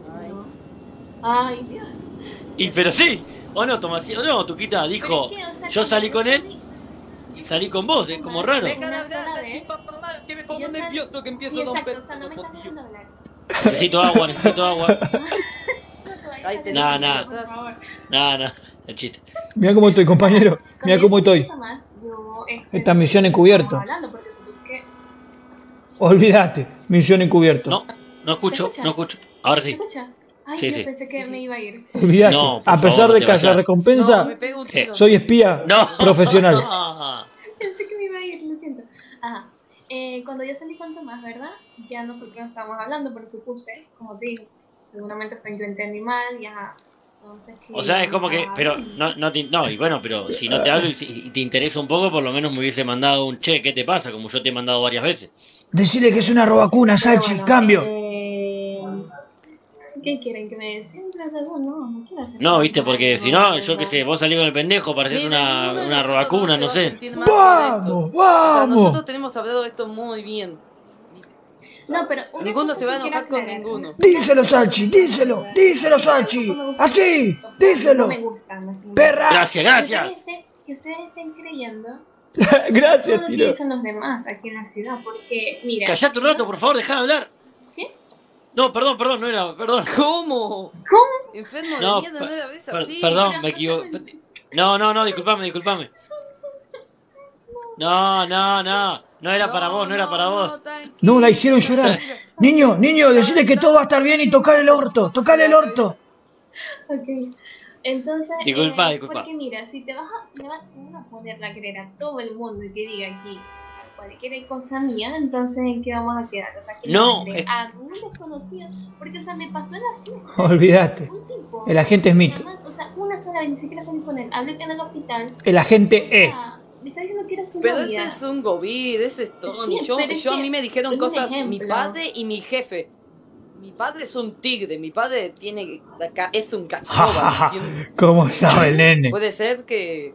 Ay, Dios. Y pero sí, o no, Tomás, o no, Tuquita dijo, Pero es que, o sea, yo cuando salí yo con él salí- y salí con vos, es como raro. Deja de Una hablar, sola vez. papá, que me Y pongo yo salí- nervioso, que empiezo Sí, a romper. exacto, o sea, no me estás dejando hablar. Necesito agua, necesito agua. Ay, te Nah, necesito, nah. por favor. Nada, nada, el chiste. Mira cómo estoy, compañero. Mira cómo estoy. Tomás, yo, este, Esta no sé misión de qué encubierta. estamos hablando, porque supuse que- Olvídate. Misión encubierto. No, no escucho, escucha? no escucho. Ahora ¿Se sí. escucha? Ay, Sí, yo sí. pensé que me iba a ir. Olvídate. No, por A pesar favor, no de te que haya vayas. recompensa, No, me pego un Sí. tiro. soy espía No. profesional. Pensé que me iba a ir, lo siento. Ajá. Eh, cuando yo salí con Tomás, ¿verdad? Ya nosotros estábamos hablando, pero supuse, como te digo, seguramente fue yo entendí mal, ya. Entonces, que O sea, es como que, ah, pero no, no, te- no, y bueno, pero si no te hablo y, si- y te interesa un poco, por lo menos me hubiese mandado un che, ¿qué te pasa? Como yo te he mandado varias veces. Decirle que es una robacuna, Salchi. bueno, Cambio. eh, ¿Qué quieren? ¿Que me siempre hacer algo? No, no quiero hacer No, viste, porque nada, si no, yo qué sé, vos salís con el pendejo, pareces Mira, una, ninguno de una nosotros robacuna, se no va a sé. sentir mal por esto. ¡Vamos! O sea, ¡Vamos! nosotros tenemos hablado esto muy bien. No, pero una Ninguno cosa se va a que quiero enojar con aclarar. ninguno. Díselo, Salchi. Díselo. Díselo, Salchi. No me gusta- Así. o sea, Díselo. No me gusta, más que- Perra. Gracias, Que gracias. ustedes, estén, que ustedes estén creyendo Gracias, todo lo que tiro. dicen los demás aquí en la ciudad, porque, mira... Callate un rato, por favor, dejá de hablar. ¿Qué? No, perdón, perdón, no era, perdón. ¿Cómo? ¿Cómo? Enfermo de No, mierda, per- no era vez per- así. perdón, Pero me equivoqué. justamente- No, no, no, disculpame, disculpame. No, no, no, no era para vos, no era para vos. tranquilo. No, la hicieron llorar. Niño, niño, decirle que todo va a estar bien y tocar el orto. Tocar el orto. Ok. Entonces, Disculpa, eh, disculpa. porque mira, si te vas a, si le vas, si vas a poner la creer a todo el mundo y que diga aquí cualquier cosa mía, entonces ¿en qué vamos a quedar? O sea, que No, le es- a un desconocido, porque o sea, me pasó en la fiesta. Olvídate. Un tipo, El agente Smith. nada más, o sea, una sola vez, ni siquiera salí con él, hablé en el hospital. El agente O E. sea, me está diciendo que era su Pero novia. ese es un Govir, ese es Tony. Sí, yo pero es yo a que mí me dijeron es un cosas, mi ejemplo. padre y mi jefe. Mi padre es un tigre, mi padre tiene la ca- es un Ja, ja, cachorro. ja. ¿entiendes? ¿Cómo sabe el nene? Puede ser que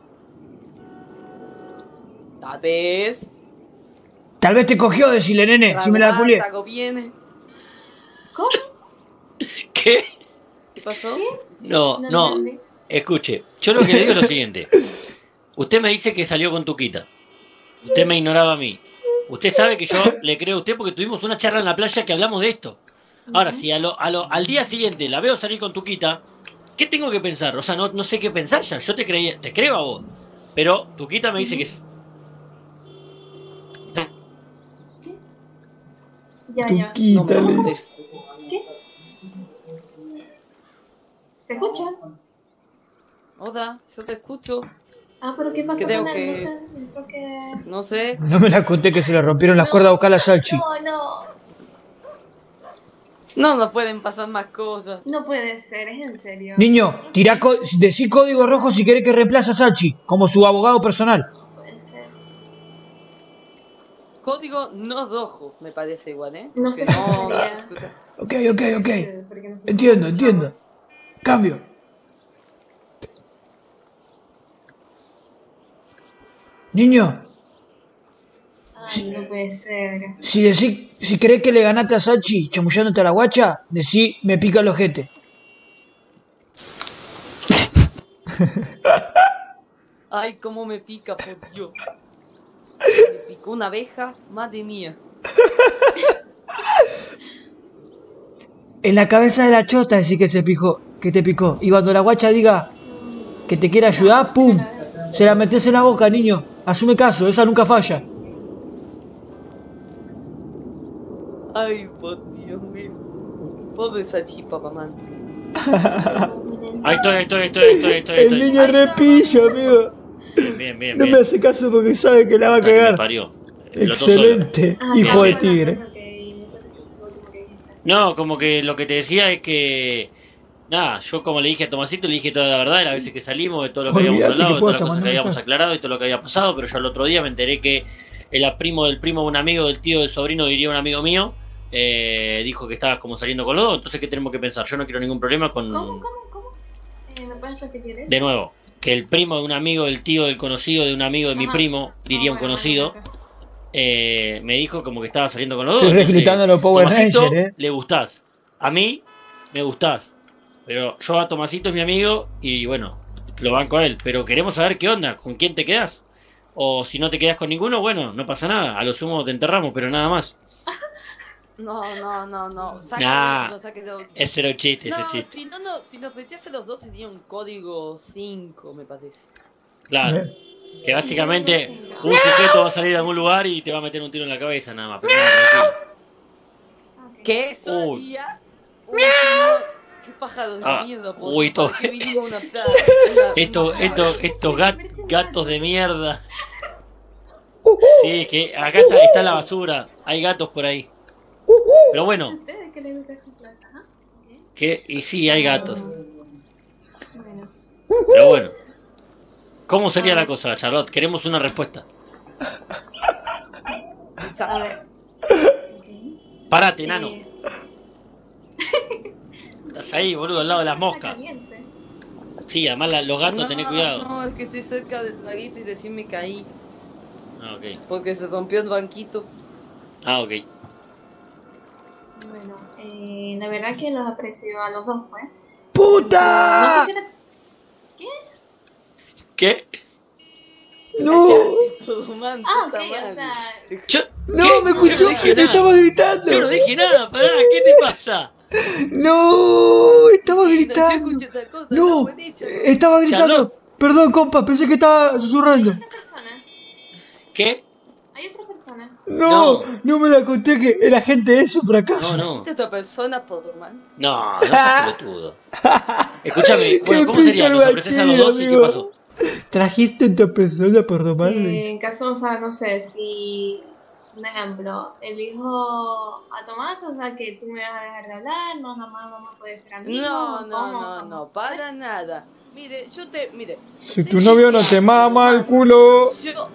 tal vez Tal vez te cogió, decirle, nene, si me la culié. Rago viene. ¿Cómo? ¿Qué? ¿Qué pasó? No, No no, entendí. escuche, yo lo que le digo es lo siguiente. Usted me dice que salió con Tuquita. Usted me ignoraba a mí. Usted sabe que yo le creo a usted porque tuvimos una charla en la playa que hablamos de esto. Ahora, si a lo, a lo, al día siguiente la veo salir con Tuquita, ¿qué tengo que pensar? O sea, no, no sé qué pensar ya. Yo te creía, te creo a vos. Pero Tuquita me dice que... Ya, ya. Tuquita, No, le no, dice. ¿Qué? ¿Se escucha? Hola, yo te escucho. Ah, pero ¿qué pasó Creo con él? que- No sé, pensó que... No sé. No me la conté que se le rompieron las cuerdas vocales a Salchi. No, no. No nos pueden pasar más cosas. No puede ser, es en serio. Niño, tirá co- decí código rojo si querés que reemplace a Salchi, como su abogado personal. No puede ser. Código no rojo, me parece igual, ¿eh? No Porque sé no, cómo no sería. se escucha. Ok, ok, ok. Porque no sé Entiendo, cómo entiendo. escuchamos. Cambio. Niño, Ay, no puede ser. si decí, si querés que le ganaste a Salchi chamullándote a la guacha, decí me pica el ojete. Ay, cómo me pica, por Dios. Me picó una abeja, madre mía. En la cabeza de la chota decí que se picó, que te picó. Y cuando la guacha diga que te quiere ayudar, ¡pum! Se la metes en la boca, niño. Asume caso, esa nunca falla. Ay, por Dios mío. Pobre salchipa, mamá. Ahí estoy, ahí estoy, ahí estoy, ahí estoy, ahí estoy. ahí El estoy. niño repillo, amigo. Bien, bien, bien. No bien. me hace caso porque sabe que la va a Hasta que me cagar. parió. Explotó Excelente, solo. hijo de Bien. tigre. No, como que lo que te decía es que. Nada, yo como le dije a Tomasito, le dije toda la verdad de las veces que salimos, de todo lo que habíamos Olvídate hablado, que de puedo todas las hasta cosas que mandar habíamos mensaje. aclarado y todo lo que había pasado, pero yo el otro día me enteré que el primo del primo de un amigo, del tío, del sobrino, diría un amigo mío, eh, dijo que estabas como saliendo con los dos. Entonces, ¿qué tenemos que pensar? Yo no quiero ningún problema con. ¿Cómo, cómo, cómo? Eh, ¿Me puedes repetir eso? De nuevo, que el primo de un amigo, del tío, del conocido de un amigo de mi Ajá. primo, diría un conocido, eh, me dijo como que estaba saliendo con los dos. Estoy Entonces, reclutando a los Power Tomasito, Rangers, eh. le gustás. A mí, me gustás. Pero yo a Tomasito es mi amigo y bueno, lo banco a él. Pero queremos saber qué onda, con quién te quedás. O si no te quedás con ninguno, bueno, no pasa nada. A lo sumo te enterramos, pero nada más. No, no, no, no. Saque Nah, de otro, saque de otro. ese era un chiste, ese No, chiste. si no, no, si nos rechaza los dos sería un código cinco, me parece. Claro. Que básicamente un sujeto va a salir de algún lugar y te va a meter un tiro en la cabeza, nada más. Pero nada, tranquilo. ¿Qué eso Uy. haría un señor? ¿Qué pájaro de Ah, mierda? Por uy, to- que vinimos una plaga, una- Estos, estos, estos gat- gatos de mierda. Sí, que acá está, está la basura. Hay gatos por ahí. Pero bueno, ¿A ustedes qué les gusta su plata? ¿Ah? que y sí, hay gatos. Pero bueno. ¿Cómo sería la cosa, Charlotte? Queremos una respuesta. A ver. Parate, enano. Eh, Estás ahí, boludo, al lado de las moscas. caliente. Sí, además la- los gatos, no, tenés cuidado. No, es que estoy cerca del laguito y recién me caí. Ah, ok. Porque se rompió el banquito. Ah, ok. Bueno, eh, la verdad que los aprecio a los dos, pues. ¡Puta! No quisiera... ¿Qué? ¿Qué? ¡No! Ah, ok, o sea... Yo, ¡No! ¿qué? ¡Me escuchó! Yo no dije nada. ¡Estaba gritando! Yo no dije nada, pará, ¿qué te pasa? ¡No! Estaba gritando. ¡No! Estaba gritando. Perdón, compa, pensé que estaba susurrando. ¿Qué? Hay otra persona. No, no me la conté que el agente es un fracaso. No, no. ¿Viste esta persona, Podoman? No, no seas pelotudo. Escúchame, bueno, ¡Qué ¿cómo sería? pillo el ¿Nos ofreces a los bachiller, dos y qué amigo! pasó? ¿Trajiste esta persona por Eh, domarme? en caso, o sea, no sé, si... Un ejemplo, elijo a Tomás, o sea, que tú me vas a dejar de hablar, no, jamás vamos a poder ser amigos. No, no, ¿cómo? no, no, para nada. Mire, yo te, mire. Si tu novio no te mama el culo. Yo,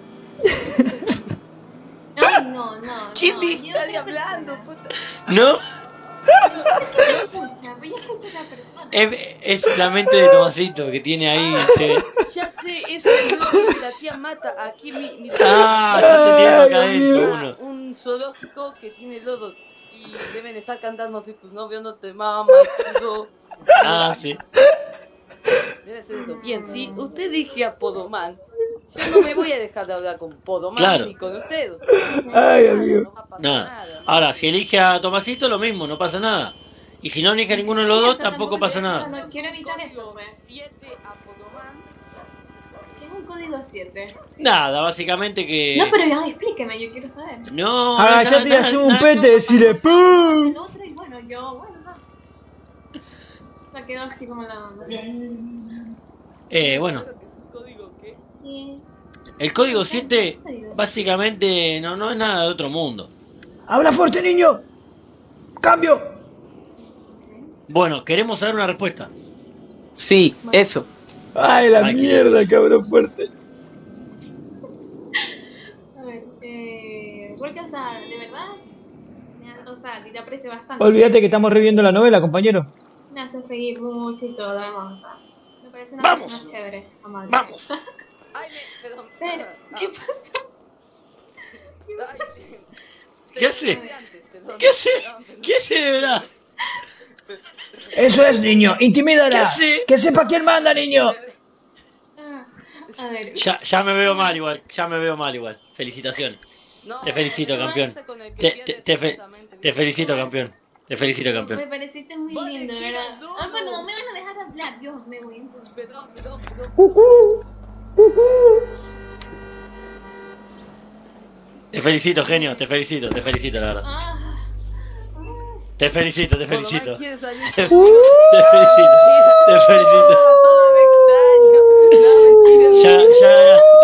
Ay, no, no. ¿quién no, me yo está otra hablando, persona. puta? ¿No? Escucha, voy a escuchar a la persona. Es, es la mente de Tomasito que tiene ahí. che. Ya sé, es el novio de la tía Mata. Aquí mi, mi Ah, ya te tiene acá adentro Ah, uno. un zoológico que tiene lodos y deben estar cantando si tu novio no te mama, culo. Ah, sí. Debe ser eso. Bien, si usted dije a Podoman, yo no me voy a dejar de hablar con Podoman Claro. ni con usted. Ay, amigo. Nada. Ahora, si elige a Tomasito, lo mismo, no pasa nada. Y si no elige a ninguno de los dos, Eso tampoco pasa quiero- o sea, nada. no quiero evitar eso, pues. siete a Podoman. ¿Qué es un código siete? Nada, básicamente que. No, pero ya explíqueme, yo quiero saber. No, Agachate y nada, hace nada, un nada. pete y decirle ¡pum! El otro y bueno, yo, bueno, no. O sea, quedó así como la... No sé. Eh, bueno, Sí. el código siete básicamente no, no es nada de otro mundo. ¡Habla fuerte, niño! ¡Cambio! Bueno, queremos saber una respuesta. Sí, eso. ¡Ay, la Ay, qué- mierda, cabrón fuerte! A ver, eh... Porque, o sea, de verdad... me- O sea, te aprecio bastante. Olvídate que estamos reviendo la novela, compañero. Me hace reír mucho y todo, además, o sea... Me parece una ¡Vamos! persona chévere, amable. ¡Vamos! Ay, me- perdón. Pero, Ah, ¿qué pasa? ay, ¿Qué hace? ¿Qué hace? ¿Qué hace de verdad? Eso es, niño, intimídala. ¿Qué hace? Que sepa quién manda, niño. Ah, a ver... Ya, ya me veo mal igual, ya me veo mal igual. Felicitaciones. No, Te felicito, no, campeón. ese con el que Te, pierde te, te, fe- justamente te felicito, campeón. Te felicito, Me campeón. pareciste muy lindo, ¿verdad? Ah, pero no me van a dejar hablar, Dios, me voy entonces. Perdón, perdón, perdón. ¡Cucú! ¡Cucú! Te felicito, genio, te felicito, te felicito, la verdad. Ah, Te felicito, te Podoman felicito. quiere salir. Te, te felicito, te felicito. Todo me extraña. No, mentira, Ya, mentira. ya,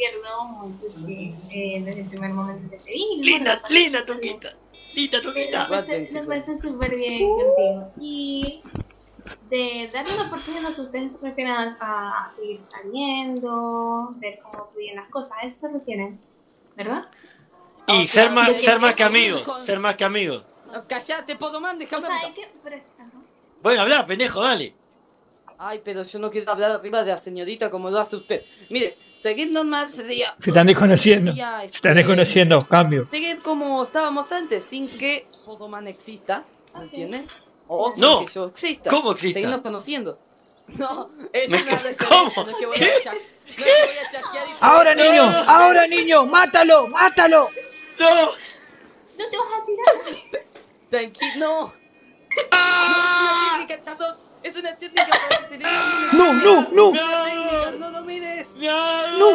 pierdo muy cuchi eh, desde el primer momento que te vi. Linda, linda Toquita. Linda Toquita. Lo pasé, lo pasé súper bien contigo. Y de darle una oportunidad a ustedes se refieren a, a seguir saliendo, ver cómo fluyen las cosas, a eso se refieren, ¿verdad? Y ser más, ser más que amigos. Ser más que amigos. Callate, Podoman, déjame. O sea, hay que... pero- ajá. Bueno, habla, pendejo, dale. Ay, pero yo no quiero hablar arriba de la señorita como lo hace usted. Mire, seguir normal sería... Se están desconociendo. sería, Se este, están desconociendo. Cambio. Seguir como estábamos antes, sin que Podoman exista, ¿me entiendes? O sin No. que yo exista. ¿Cómo exista? Seguirnos conociendo. No, es Me- una referencia, ¿Cómo? no es que voy ¿Qué? a cha- no es que voy a chasquear y- Ahora niño, ahora niño, mátalo, mátalo. No. No te vas a tirar. Tranquilo, no. No, es una técnica, chato. Es una técnica para que se le... No, no, no. No, no lo mires. No.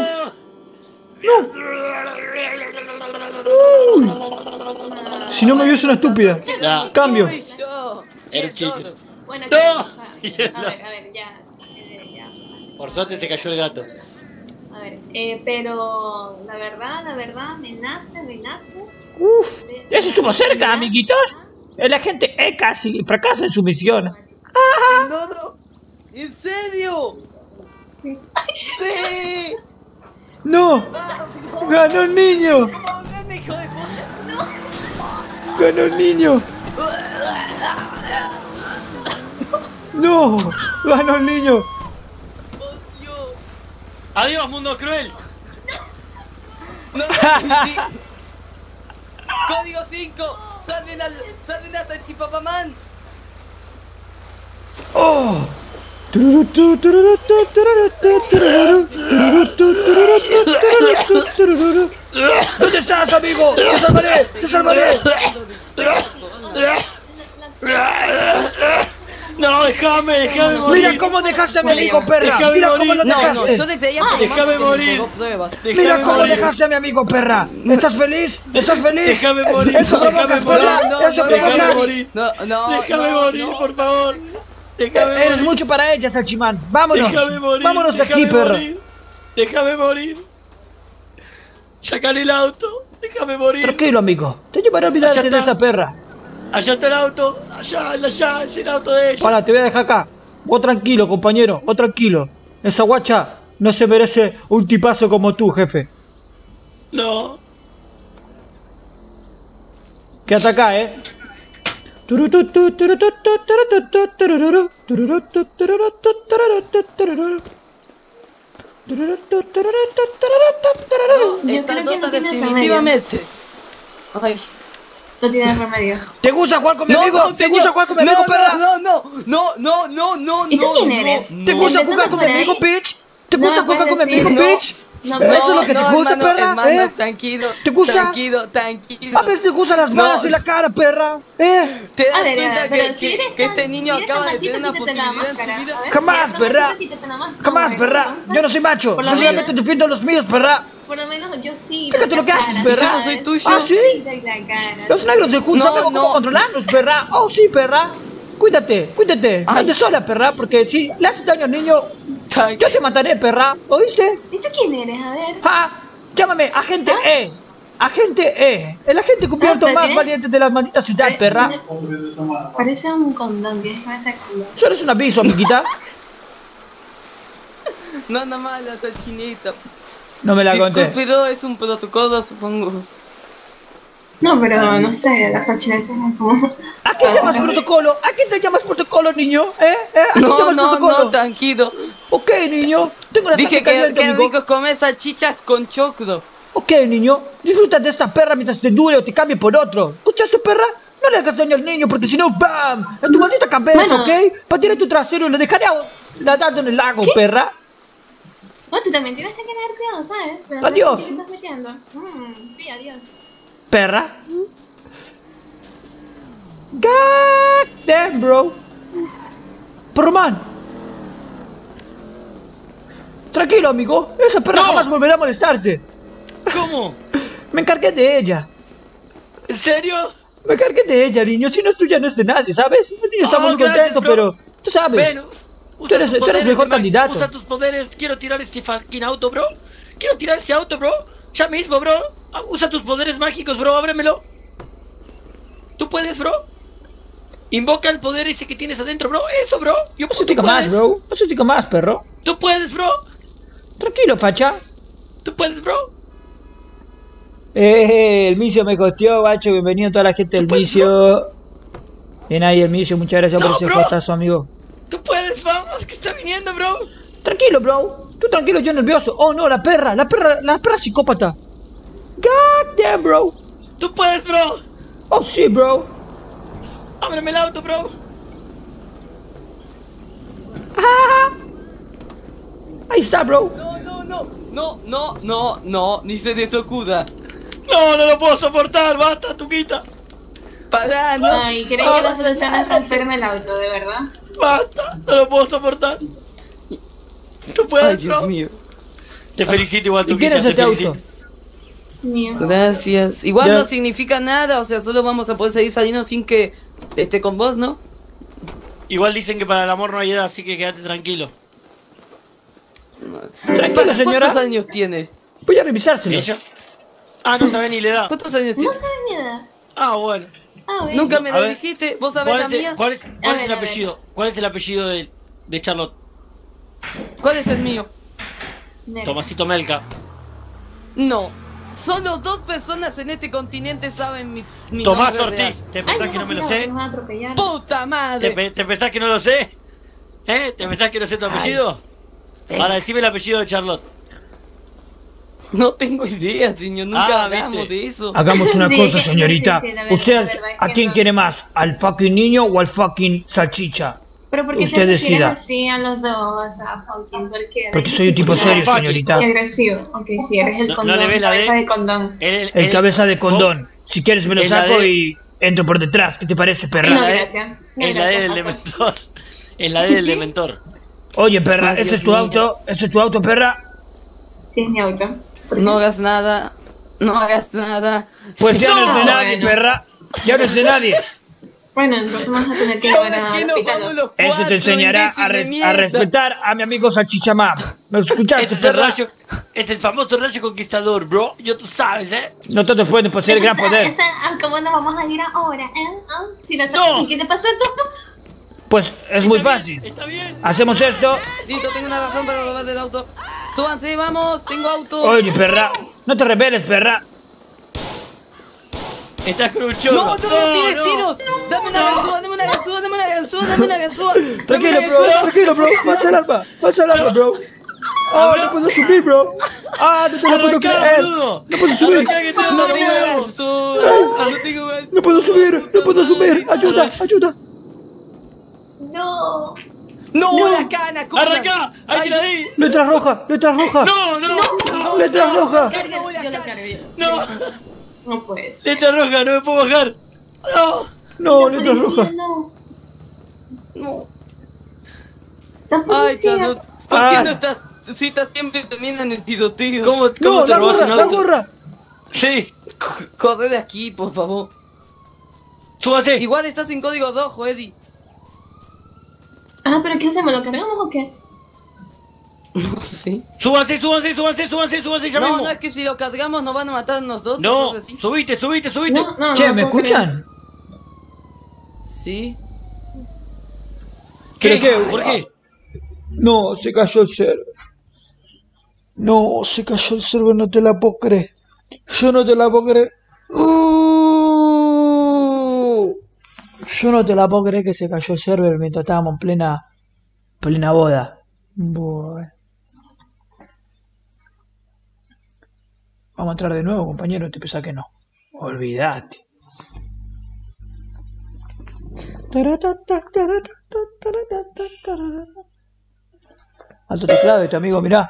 No. Si no me vio es una estúpida. Ya. Cambio. Era un chiste. Bueno, No. o sea, a ver, a ver, ya, eh, ya. Por suerte te cayó el gato. A ver, eh, pero la verdad, la verdad, me nace, me nace. Uf, eso estuvo cerca, amiguitos. El agente E casi fracasa en su misión. No, no. ¿En serio? Sí. Sí. No, ganó el niño. Ganó el niño. No, ganó el niño. Adiós, mundo cruel. No, sí. Código cinco. Salven al, salven a Salchipapamán. Oh. ¿Dónde estás, amigo? Te salvaré, te salvaré. No, déjame, déjame morir. Mira cómo dejaste a mi amigo, perra. Déjame Mira cómo morir. lo No, no, dejaste. yo te creía Ah, que déjame morir. Mira cómo dejaste a mi amigo, perra. ¿Estás feliz? ¿Estás feliz? Déjame morir. Eso Déjame provocas, morir. perra. No, Eso no, Déjame provocas. morir. No, no, Déjame no, morir, no. por favor. Déjame Eres morir. mucho para ella, Salchimán. Vámonos. Déjame morir. Vámonos de aquí, déjame perro. morir. Déjame morir. Sacar el auto. Déjame morir. Tranquilo, amigo. Te llevaré a olvidarte Allá de está. esa perra. Allá está el auto. Allá, allá, es el auto de ella. Para, te voy a dejar acá. Vos tranquilo, compañero. Vos tranquilo. Esa guacha no se merece un tipazo como tú, jefe. No. Quédate acá, eh. Yo Esta creo que no nota tiene remedio. definitivamente. Ay. No tiene remedio. ¿Te gusta jugar con mi No, amigo? no, ¿Te señor. gusta jugar con mi No, amigo, no, perra? No, no, no, no, no, no, ¿Y tú no, quién no, eres? ¿Te no. gusta Empezando jugar con mi por ahí. amigo, bitch? ¿Te No gusta me jugar con mi puedes amigo, decir, bitch? No, ¿Eso es lo que te no, gusta, hermano, perra? hermano, ¿Eh? tranquilo. ¿Te gusta? Tranquilo, tranquilo. A veces te gustan las No. balas en la cara, perra. ¿Eh? ¿Te das A ver, cuenta a ver, pero que, si que- eres que tan- este niño si eres acaba tan de tener machito, una quítate la posibilidad en máscara, su vida? a ver. Jamás, Si eres tan perra. machito, quítate la máscara, Jamás, bueno, perra. entonces, Yo no soy macho. por lo Yo solamente menos- defiendo a los míos, perra. Por lo menos yo sí. Fíjate doy lo que la haces, cara, perra. ¿sabes? Soy tuyo. ¿Ah, sí? Doy la cara. Los negros del Hood No, sabemos cómo no. controlarlos, perra. Oh, sí, perra. Cuídate, cuídate. No te sola, perra, porque si le haces daño al niño, yo te mataré, perra. ¿Oíste? ¿Y tú quién eres? A ver. Ah, llámame Agente E. Agente E. El agente cubierto Ah, ¿pero más qué? valiente de la maldita ciudad, perra. Parece un condón, tienes que ver ese condón. Tú eres un aviso, amiguita. No, nada más la salchinita. No me la conté. Disculpe, es un protocolo, supongo. No, pero no sé, las salchinetas es como... ¿A qué llamas protocolo? ¿A qué te llamas protocolo, niño? ¿Eh? ¿Eh? ¿A qué No, llamas no, protocolo? no, tranquilo. Ok, niño. Tengo la Dije sangre que, caliente, que amigo. rico comer salchichas con choclo. Ok, niño. Disfruta de esta perra mientras te dure o te cambie por otro. ¿Escuchaste, perra? No le hagas daño al niño porque si no, ¡bam! En tu maldita cabeza, Bueno. ¿ok? Patearé tu trasero y lo dejaré a- nadando en el lago, ¿Qué? perra. No, tú también tienes que tener cuidado, ¿sabes? Pero Adiós. ¿qué te estás metiendo? Mm, sí, adiós. Perra. God damn, bro. Román. Tranquilo, amigo. Esa perra No. jamás volverá a molestarte. ¿Cómo? Me encargué de ella. ¿En serio? Me encargué de ella, niño. Si no es tuya, no es de nadie, ¿sabes? El niño está Oh, muy gracias, contento, bro. pero tú sabes. Bueno, Tú eres, tus tú eres poderes, mejor Max, candidato. Usa tus poderes. Quiero tirar este fucking auto, bro. Quiero tirar ese auto, bro. Ya mismo, bro. Ah, usa tus poderes mágicos, bro. Ábremelo. ¿Tú puedes, bro? Invoca el poder ese que tienes adentro, bro. Eso, bro. Yo No se tica más, bro. No se tica más, perro. Tú puedes, bro. Tranquilo, facha. Tú puedes, bro. Eh, el misio me costeó, guacho. Bienvenido a toda la gente del misio. Bien ahí el misio, muchas gracias No, por ese bro. costazo, amigo. Tú puedes, vamos, que está viniendo, bro. Tranquilo, bro. Tú tranquilo, yo nervioso. Oh, no, la perra, la perra, la perra psicópata. God damn, bro. Tú puedes, bro. Oh, sí, bro. Ábreme el auto, bro. Ah. Ahí está, bro. No, no, no, no, no, no, no, ni se desocuda. No, no lo puedo soportar, basta, Tuquita. Pará, no. Ay, creo que la solución es romperme el auto, de verdad. Basta, no lo puedo soportar. Tú puedes, Ay, Dios bro. mío. Te felicito igual, ¿Y Tuquita. quién es te este felicito. auto? Mío. Gracias. Igual Ya. no significa nada, o sea, solo vamos a poder seguir saliendo sin que esté con vos, ¿no? Igual dicen que para el amor no hay edad, así que quédate tranquilo. Tranquila, señora. ¿Cuántos años tiene? Voy a revisárselo. ¿Ella? Ah, no sabe ni la edad. ¿Cuántos años tiene? No sabes mi edad. Ah, bueno. Ah, bueno. Nunca me A lo ver, dijiste, vos sabés ¿Cuál la es el, mía. cuál es, A cuál es ver, el a ver. apellido? ¿Cuál es el apellido de, de Charlotte? ¿Cuál es el mío? Nel. Tomasito Melca. No. Solo dos personas en este continente saben mi, mi Tomás nombre real. Ortiz. ¿Te Ay, pensás que no me lo sé? Me van a atropellar. ¡Puta ¿Te, madre! pe- te pensás que no lo sé? ¿Eh? ¿Te pensás que no sé tu apellido? Ay. Ahora decime el apellido de Charlotte. No tengo idea, señor. Nunca Ah, hablamos ¿viste? de eso. Hagamos una Sí, cosa, sí, señorita. sí, sí, la verdad, ¿Usted la verdad es a que quién no. quiere más? ¿Al fucking niño o al fucking salchicha? Pero ¿por qué Usted te refieres decida. así a los dos, a fucking? ¿Por qué? Porque soy un tipo serio, fucking. señorita. Qué agresivo. Ok, sí, eres el No- no condón, le ve la cabeza de- de condón. El, El cabeza de condón. Si quieres me lo Es la saco de- y entro por detrás. ¿Qué te parece, No, perra? gracias. No, Es la D gracias, del paso. dementor. Es la D del dementor. Oye, perra, Ay, ¿este Dios es tu mío. auto? ¿Este es tu auto, perra? Sí, es mi auto. ¿Por No qué? hagas nada. No hagas nada. Pues ya no, es de No, nadie, bueno. perra. Ya no es de nadie. Bueno, entonces vamos a tener que llevar ¿Sabes al qué? Nos hospital. vamos los Eso te cuatro, enseñará imbécil a, de res- a mierda. respetar a mi amigo Salchichamam. ¿Me escuchaste, Es el perra? rayo, es el famoso rayo conquistador, bro. Yo tú sabes, ¿eh? No te pueden poseer gran Esa- poder. esa- ah, ¿Cómo nos vamos a ir ahora, eh? ¿Ah? Si la No. ¿Y qué te pasó a tú? Pues es muy fácil. Está bien. Hacemos esto. Listo, tengo una razón para robar del auto. Súbanse, vamos, tengo auto. Oye, perra. No te rebeles, perra. Estás con un chorro. No, no, no, tires tiros. Dame una ganzúa, dame una ganzúa, dame una ganzúa, dame una ganzúa. Dame Tranquilo, una bro. ganzúa. Tranquilo, bro. Falsa alarma. Falsa alarma, bro. Oh, no puedo subir, bro. Ah, no te lo puedo Arrancá, creer. boludo. No puedo subir. Arrancá, que te lo No damos. tengo ganzúa, no tengo ganzúa. No puedo subir. No puedo subir. Ayuda, ayuda. No. No, la cana, corta. Arrancá. Ahí la di. Letra roja, letra roja. No, no, no. Letra roja. No, la Yo lo cana. cargué. No. No puede ser. Letra roja, no me puedo bajar. No. No, La letra policía, roja. no. No. La Ay, policía. Charlotte, ¿por Ah. qué no estás citas siempre terminan en tiroteo? ¿Cómo, cómo No, te la robas gorra, un la auto? gorra. Sí. C- Corre de aquí, por favor. Súbase. Igual estás en código rojo, Eddie. Ah, pero ¿qué hacemos? ¿Lo cargamos o qué? No sé. Súbanse, súbanse, súbanse, súbanse, súbanse ya No, mismo. no, es que si lo cargamos nos van a matar a nosotros. No, cosas así. subite, subite, subite. No, no, Che, no ¿me puedo escuchan? Sí. ¿Qué? ¿Qué? ¿Por qué? No, se cayó el server. No, se cayó el server, no te la puedo creer. Yo no te la puedo creer. Uh, yo no te la puedo creer que se cayó el server mientras estábamos en plena, plena boda. Bueno. Vamos a entrar de nuevo, compañero. Te pensás que no. Olvídate. Alto teclado este amigo, mirá.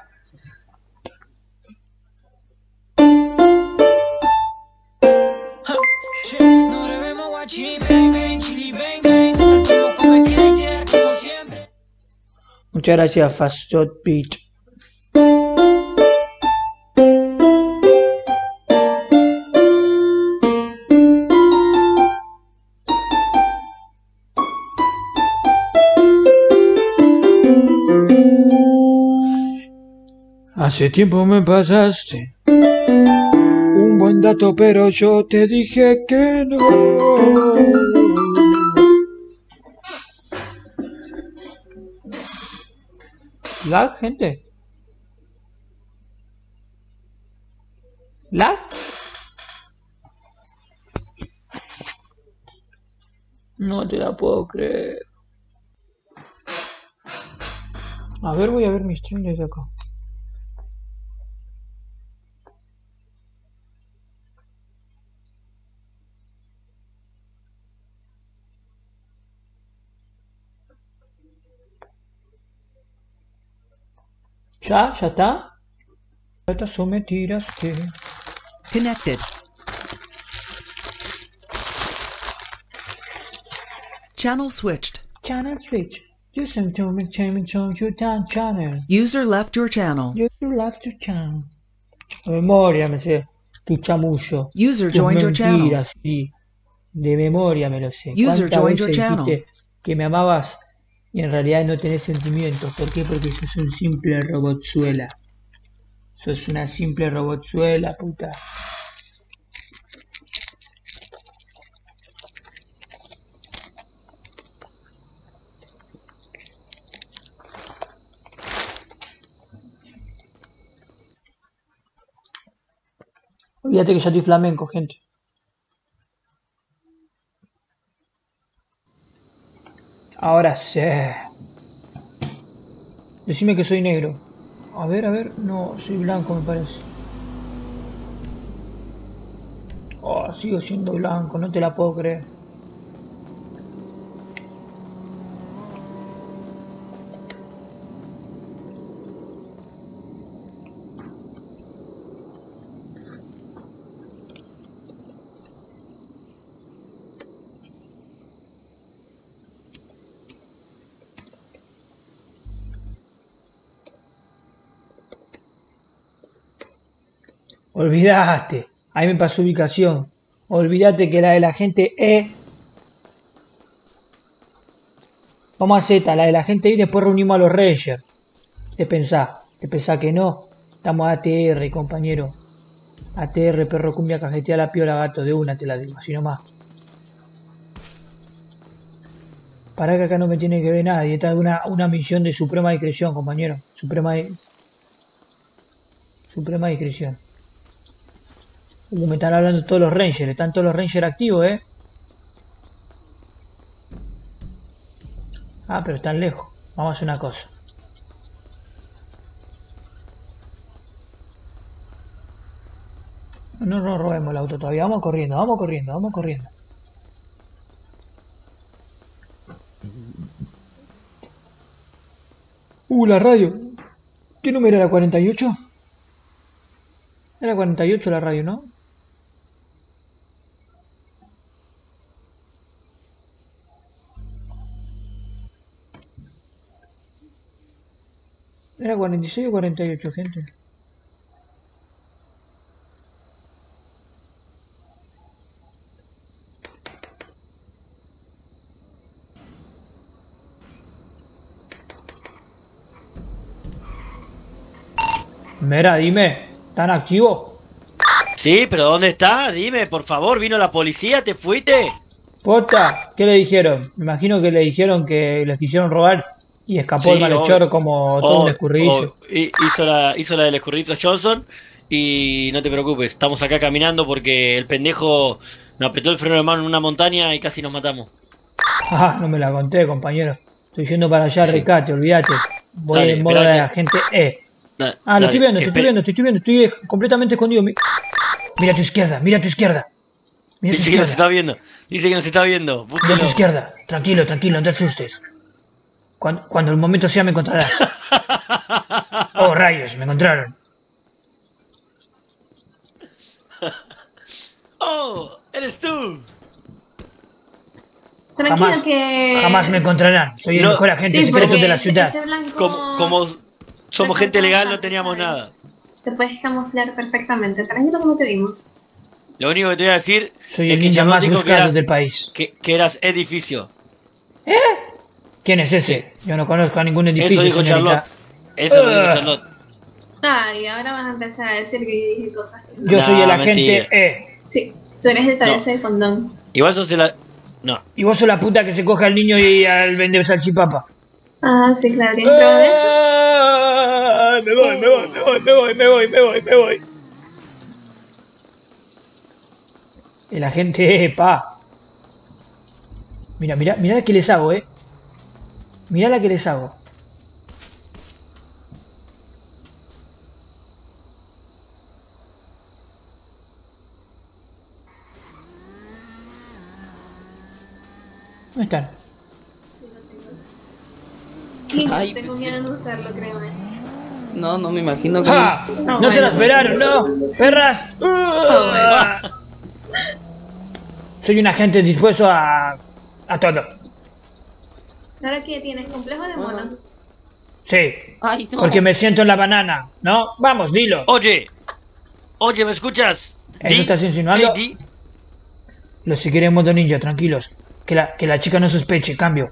Muchas gracias, Fast Shot Beat. Hace tiempo me pasaste un buen dato, pero yo te dije que no. ¿Lag, gente? ¿Lag? No te la puedo creer. A ver, voy a ver mi stream desde acá. ¿Ya? ¿Ya está? ¿Cuántas me tiraste? Connected. Channel switched. Channel switch. User channel. User left your channel. User left your channel. De memoria me sé. Tu chamullo. User Tus joined your channel. mentiras, sí. De memoria me lo sé. User ¿Cuántas joined your veces channel. dijiste que me amabas y en realidad no tenés sentimientos? ¿Por qué? Porque sos un simple robotzuela. Sos una simple robotzuela, puta. Olvídate que ya estoy flamenco, gente. Ahora sí. Decime que soy negro. A ver, a ver. No, soy blanco me parece. Oh, sigo siendo blanco, no te la puedo creer. Olvidaste, ahí me pasó ubicación. Olvídate que la de la gente E. Vamos a Z, la de la gente E y después reunimos a los Rangers. ¿Te pensás? ¿Te pensás que no? Estamos a T R, compañero. A T R, perro cumbia, cajetea la piola, gato, de una te la digo, así nomás. Para que acá no me tiene que ver nadie. Esta es una, una misión de suprema discreción, compañero. Suprema, suprema discreción. Uh, me están hablando todos los Rangers, están todos los Rangers activos, eh. Ah, pero están lejos. Vamos a hacer una cosa. No nos robemos el auto todavía, vamos corriendo, vamos corriendo, vamos corriendo. Uh, la radio. ¿Qué número era? ¿cuarenta y ocho? Era cuarenta y ocho la radio, ¿no? ¿Era cuarenta y seis o cuarenta y ocho, gente? Mira, dime, ¿están activos? Sí, pero ¿dónde está? Dime, por favor, ¿vino la policía? ¿Te fuiste? Posta, ¿qué le dijeron? Me imagino que le dijeron que les quisieron robar y escapó Sí, el malhechor obvio. como todo Oh, un escurridizo. oh, hi- hizo, la, hizo la del escurridizo Johnson y no te preocupes, estamos acá caminando porque el pendejo nos apretó el freno de mano en una montaña y casi nos matamos. Ah, no me la conté, compañero. Estoy yendo para allá, Sí. Rescate, olvídate. Voy Dale, en modo de esperá la que- gente E. Da- Ah, lo dale, estoy viendo, te estoy espe- viendo, te estoy viendo, estoy eh, completamente escondido. Mi- Mira a tu izquierda, mira a tu izquierda. Mira a tu Dice que nos izquierda, está viendo, dice que nos está viendo. mira a Búsquelo. tu izquierda. Tranquilo, tranquilo, no te asustes. Cuando, cuando el momento sea me encontrarás. Oh, rayos, me encontraron. ¡Oh! ¡Eres tú! Tranquilo Jamás, que... jamás me encontrarán. Soy el No. mejor agente Sí, secreto porque de la ese- ciudad. ese blanco Como, como somos gente legal no teníamos nada. te puedes camuflar perfectamente. Tranquilo como te vimos. Lo único que te voy a decir Soy es el que ninja Charlotte más dijo que buscado eras, del país. que, que eras edificio. ¿Quién es ese? Yo no conozco a ningún edificio, Eso dijo señorita. Charlotte. Eso lo dijo Ugh. Charlotte. Ay, ahora vas a empezar a decir que yo dije cosas que no. Yo soy No, el agente mentira. E. Sí, tú eres el cabeza de condón. Igual sos el... No. Y vos sos la puta que se coge al niño y al vender salchipapa. Ah, sí, claro, ¿tienes prueba de eso? Ah, me voy, me voy, me voy, me voy, me voy, me voy, me voy. El agente E, pa. Mira, mira, mira la que les hago, eh. Mira la que les hago. ¿Dónde están? Sí, Ay, tengo miedo de no usarlo, créeme. No, no me imagino que... ¡Ja! No, ¡No se la bueno. esperaron, no! ¡Perras! bueno. Soy un agente dispuesto a... a todo. ¿Ahora qué tienes? ¿Complejo de mono? Sí. Ay, no. Porque me siento en la banana, ¿no? Vamos, dilo. Oye. Oye, ¿me escuchas? ¿Eso Di. estás insinuando? Ey, di. Lo seguiré en modo ninja, tranquilos. Que la, que la chica no sospeche, cambio.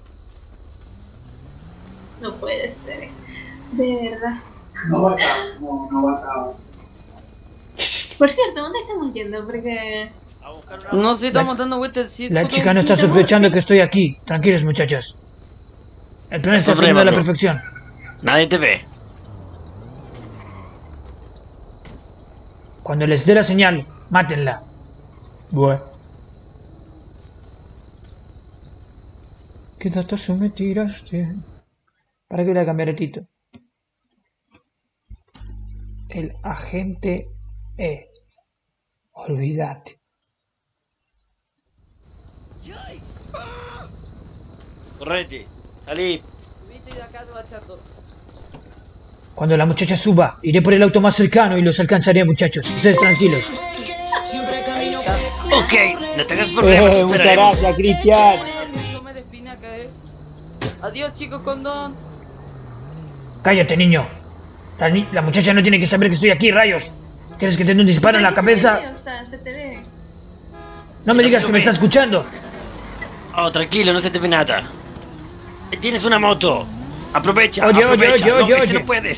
No puede ser. De verdad. No va a no, no va a Por cierto, ¿dónde estamos yendo? Porque... No sé, estamos dando vueltas. Sí, La puto, chica no está sí, sospechando que estoy aquí. Tranquilos, muchachos. El plan está No hay saliendo a la problema, bro. perfección. Nadie te ve. Cuando les dé la señal, mátenla. Bueno. ¿Qué datos me tiraste? ¿Para qué voy a cambiar el título? El agente E. Olvídate. Correte. Salí. Viste de acá, bachata. Cuando la muchacha suba, iré por el auto más cercano y los alcanzaré, muchachos. Ustedes tranquilos. Ok, no tengas problemas. Eh, muchas esperaremos. gracias, Cristian. Come de espinaca, eh. Adiós, chicos, condón. Cállate, niño. La, ni- la muchacha no tiene que saber que estoy aquí, rayos. ¿Quieres que te dé un disparo en la cabeza? O sea, se te ve. No me digas que me está escuchando. Oh, tranquilo, no se te ve nada. Tienes una moto. Aprovecha. Oye, oye, aprovecha. oye, no, oye, ese oye. no puedes.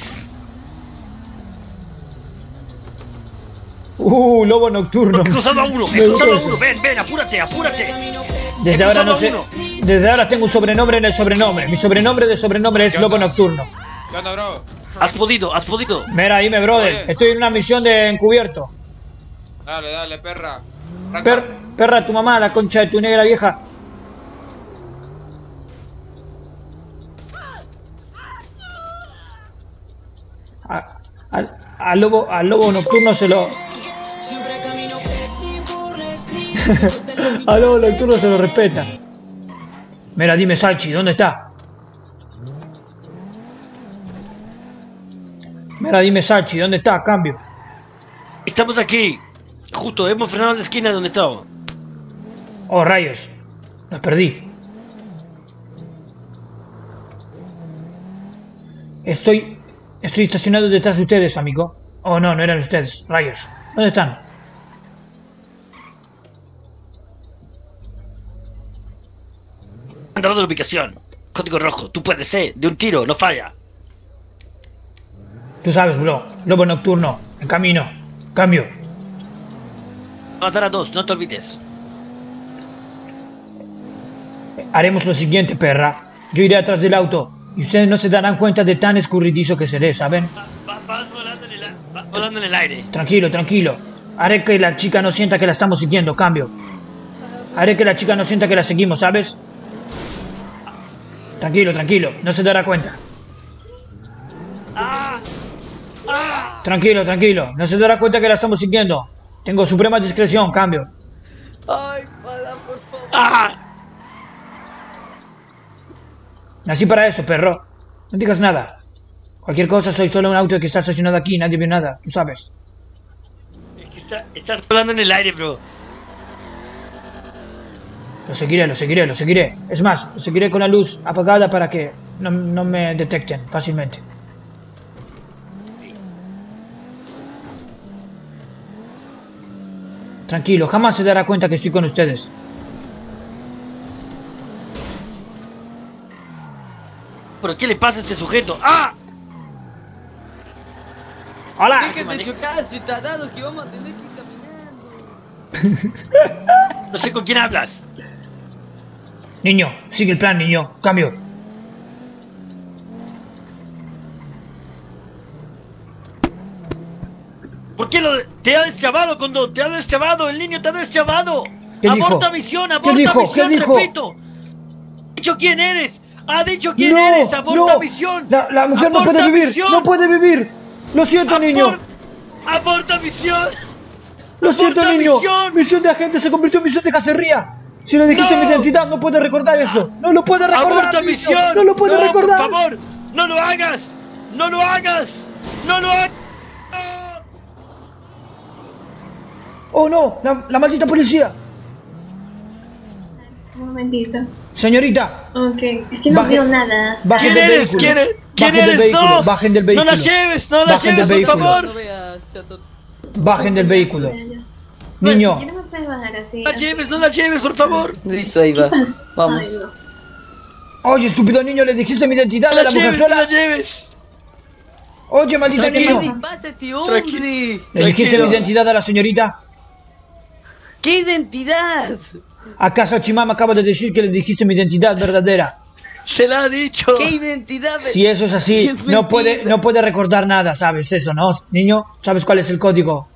Uh, lobo nocturno. He cruzado a uno, Me he gustó cruzado a eso. uno. Ven, ven, apúrate, apúrate. Desde He ahora no cruzado sé. a uno. Desde ahora tengo un sobrenombre en el sobrenombre. Mi sobrenombre de sobrenombre es Lobo Nocturno. ¿Qué onda, bro? Has podido, has podido. Mira, dime, brother. Oye. Estoy en una misión de encubierto. Dale, dale, perra. Arranca. Per- perra, tu mamá, la concha de tu negra vieja. A- al, al lobo, al lobo nocturno se lo. Al lobo nocturno se lo respeta. Mira, dime, Salchi, ¿dónde está? Mira, dime, Salchi, ¿dónde está? Cambio. Estamos aquí. Justo, hemos frenado en la esquina donde estaba. Oh, rayos. Los perdí. Estoy... Estoy estacionado detrás de ustedes, amigo. Oh, no, no eran ustedes. Rayos. ¿Dónde están? Han dado la ubicación. Código rojo, tú puedes, eh. De un tiro, no falla. Tú sabes, bro. Lobo nocturno. En camino. Cambio. Matar a dos, no te olvides. Haremos lo siguiente, perra. Yo iré atrás del auto. Y ustedes no se darán cuenta de tan escurridizo que seré, ¿saben? Va, vas volando en el, a- vas volando en el aire. Tranquilo, tranquilo. Haré que la chica no sienta que la estamos siguiendo. Cambio. Haré que la chica no sienta que la seguimos, ¿sabes? Tranquilo, tranquilo. No se dará cuenta. Tranquilo, tranquilo. No se dará cuenta que la estamos siguiendo. Tengo suprema discreción, cambio. Ay, para, por favor. ¡Ah! Nací para eso, perro. No digas nada. Cualquier cosa, soy solo un auto que está estacionado aquí. Nadie vio nada, tú sabes. Es que está- estás volando en el aire, bro. Lo seguiré, lo seguiré, lo seguiré. Es más, lo seguiré con la luz apagada para que no, no me detecten fácilmente. Tranquilo, jamás se dará cuenta que estoy con ustedes. ¿Pero qué le pasa a este sujeto? ¡Ah! Hola. Dejen de chocarse, tarados, que vamos a tener que ir caminando. No sé con quién hablas. Niño, sigue el plan, niño. Cambio. ¿Por qué lo de- te ha deschavado, Condón? Te ha deschavado, el niño te ha deschavado. ¿Qué dijo? Aborta misión, ¿Qué aborta dijo? misión, ¿Qué dijo? repito. Ha dicho quién eres. Ha dicho quién No, eres. Aborta no. misión. La, la mujer no Aborta puede vivir. misión. No puede vivir. Lo siento, niño. Aborta misión. Lo siento, Aborta niño. misión. Misión de agente se convirtió en misión de cacería. Si le dijiste No. mi identidad, no puede recordar eso. No lo puede recordar. Aborta niño. misión. No lo puede No, recordar. Por favor, no lo hagas. No lo hagas. No lo hagas. Oh, no. La, la maldita policía. Un momentito. Señorita. Ok, es que no Baje- veo nada. Bajen ¿Quién del eres? vehículo. ¿Quién eres? ¿Quién Bajen del eres? vehículo. No. Bajen del vehículo. No la lleves, no la Bajen del lleves, por vehículo. favor. No veas, chato. Bajen del vehículo. Bueno, Niño. ¿por qué no me puedes bajar así? No la lleves, no la lleves, por favor. Listo, ahí va. Vamos. Ay, no. Oye, estúpido niño, le dijiste mi identidad No a la la mujer lleves, no sola. la lleves. Oye, maldito Tranquilo. niño. ¿Qué pasa este hombre? ¿Le dijiste mi identidad a la señorita? ¿Qué identidad? ¿Acaso Chimama acaba de decir que le dijiste mi identidad verdadera? Se la ha dicho. ¿Qué identidad? Si eso es así, Es no puede, mentira. no puede recordar nada, ¿sabes eso, no? Niño, ¿sabes cuál es el código?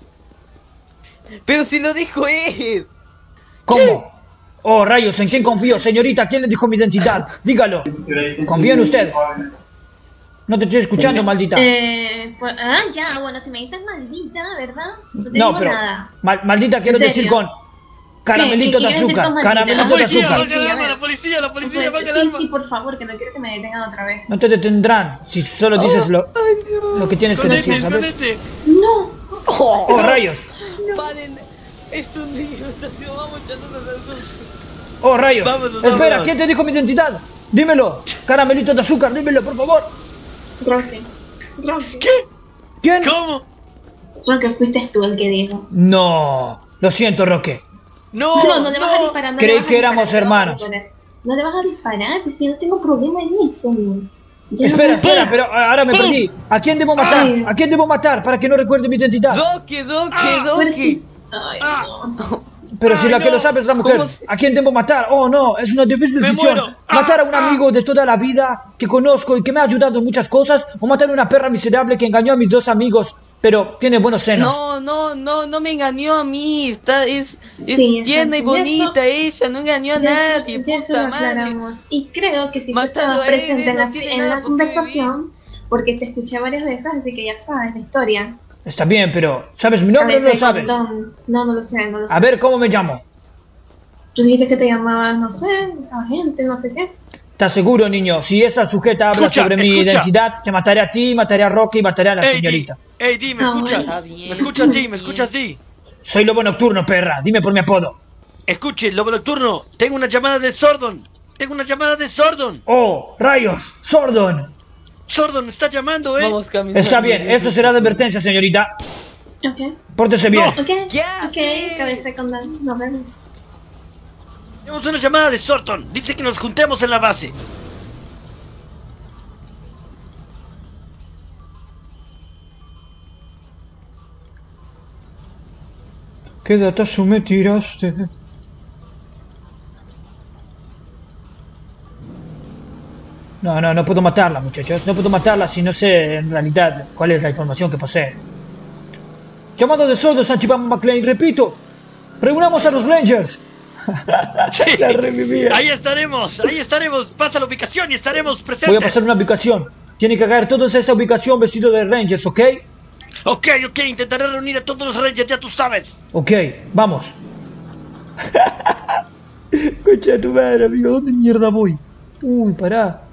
Pero si lo dijo él. ¿Cómo? Oh, rayos, ¿en quién confío? Señorita, ¿quién le dijo mi identidad? Dígalo. Confío en usted. No te estoy escuchando, maldita. Eh, pues, ah, ya, bueno, si me dices maldita, ¿verdad? No te No, digo pero nada. mal- maldita quiero ¿En serio? decir con caramelito ¿Qué- de qué quieres decir azúcar. con maldita? Caramelito La de policía, azúcar. baja el Sí, a arma, ver. la policía, la policía, Pues, baja el sí, arma. sí, por favor, que no quiero que me detengan otra vez. No te detendrán si solo dices lo, lo que tienes que decir, Escondete, ¿sabes? escondete. No. Oh, rayos. Paren. Es un niño, estación, vamos echándonos las dos. Oh, rayos. Vámonos, Espera, vámonos. ¿quién te dijo mi identidad? Dímelo. Caramelito de azúcar, dímelo, por favor. Roque. Roque. ¿Qué? ¿Quién? ¿Cómo? Roque, fuiste tú el que dijo. No. Lo siento, Roque. No, No, no le vas a no. disparar. No Creí le vas a que éramos disparar, no le vas a hermanos. disparar. No le vas a disparar, pues si no tengo problema en eso. Ya Espera, no- espera, pero ahora me perdí. ¿A quién debo matar? Ay. ¿A quién debo matar para que no recuerde mi identidad? Doque, doque, Pero doque. sí. Ay, no. Pero si Ay, la que no. lo sabe es la mujer, ¿Cómo se- ¿a quién debo matar? Oh, no, es una difícil Me decisión. muero. Matar a Ah, un ah. amigo de toda la vida que conozco y que me ha ayudado en muchas cosas, o matar a una perra miserable que engañó a mis dos amigos, pero tiene buenos senos. No, no, no, no me engañó a mí. Está, es es Sí, tierna y exacto. Y bonita ella, no engañó a Ya eso- nadie, ya eso puta lo madre. aclaramos. Y creo que si tú Matando estabas a él, presente en no la, tiene en nada la por qué conversación, porque te escuché varias veces, así que ya sabes la historia. Está bien, pero ¿sabes mi nombre o A no lo veces sabes? con- No, no lo sé, no lo sé. A ver, ¿cómo me llamo? Tú dijiste que te llamabas, no sé, agente, no sé qué. ¿Estás seguro, niño? Si esta sujeta habla Escucha, sobre mi escucha. identidad, te mataré a ti, mataré a Rocky y mataré a la Ey, di, señorita. ey, di, ¿me Ah, escuchas? bueno. Está bien. ¿Me escuchas, di? ¿Me escuchas, di? Soy lobo nocturno, perra. Dime por mi apodo. Escuche, lobo nocturno, tengo una llamada de Sordon. Tengo una llamada de Sordon. Oh, rayos, Sordon. Sordon me está llamando, ¿eh? Vamos caminando. Está bien, esto será de advertencia, señorita. Ok. Pórtese bien. Ok, Ya, ok, sí. cabeza con la... Nos vemos. Tenemos una llamada de Sordon. Dice que nos juntemos en la base. ¿Qué datazo me tiraste? No, no, no puedo matarla, muchachos. No puedo matarla si no sé en realidad cuál es la información que posee. Llamado de sordo, Sanchibama McLean. Repito, reunamos a los Rangers. Sí. La revivía. Ahí estaremos, ahí estaremos. Pasa la ubicación y estaremos presentes. Voy a pasar una ubicación. Tienen que caer todos a esa ubicación vestidos de Rangers, ¿ok? Ok, ok, intentaré reunir a todos los Rangers, ya tú sabes. Ok, vamos. Concha de tu madre, amigo. ¿Dónde mierda voy? Uy, pará.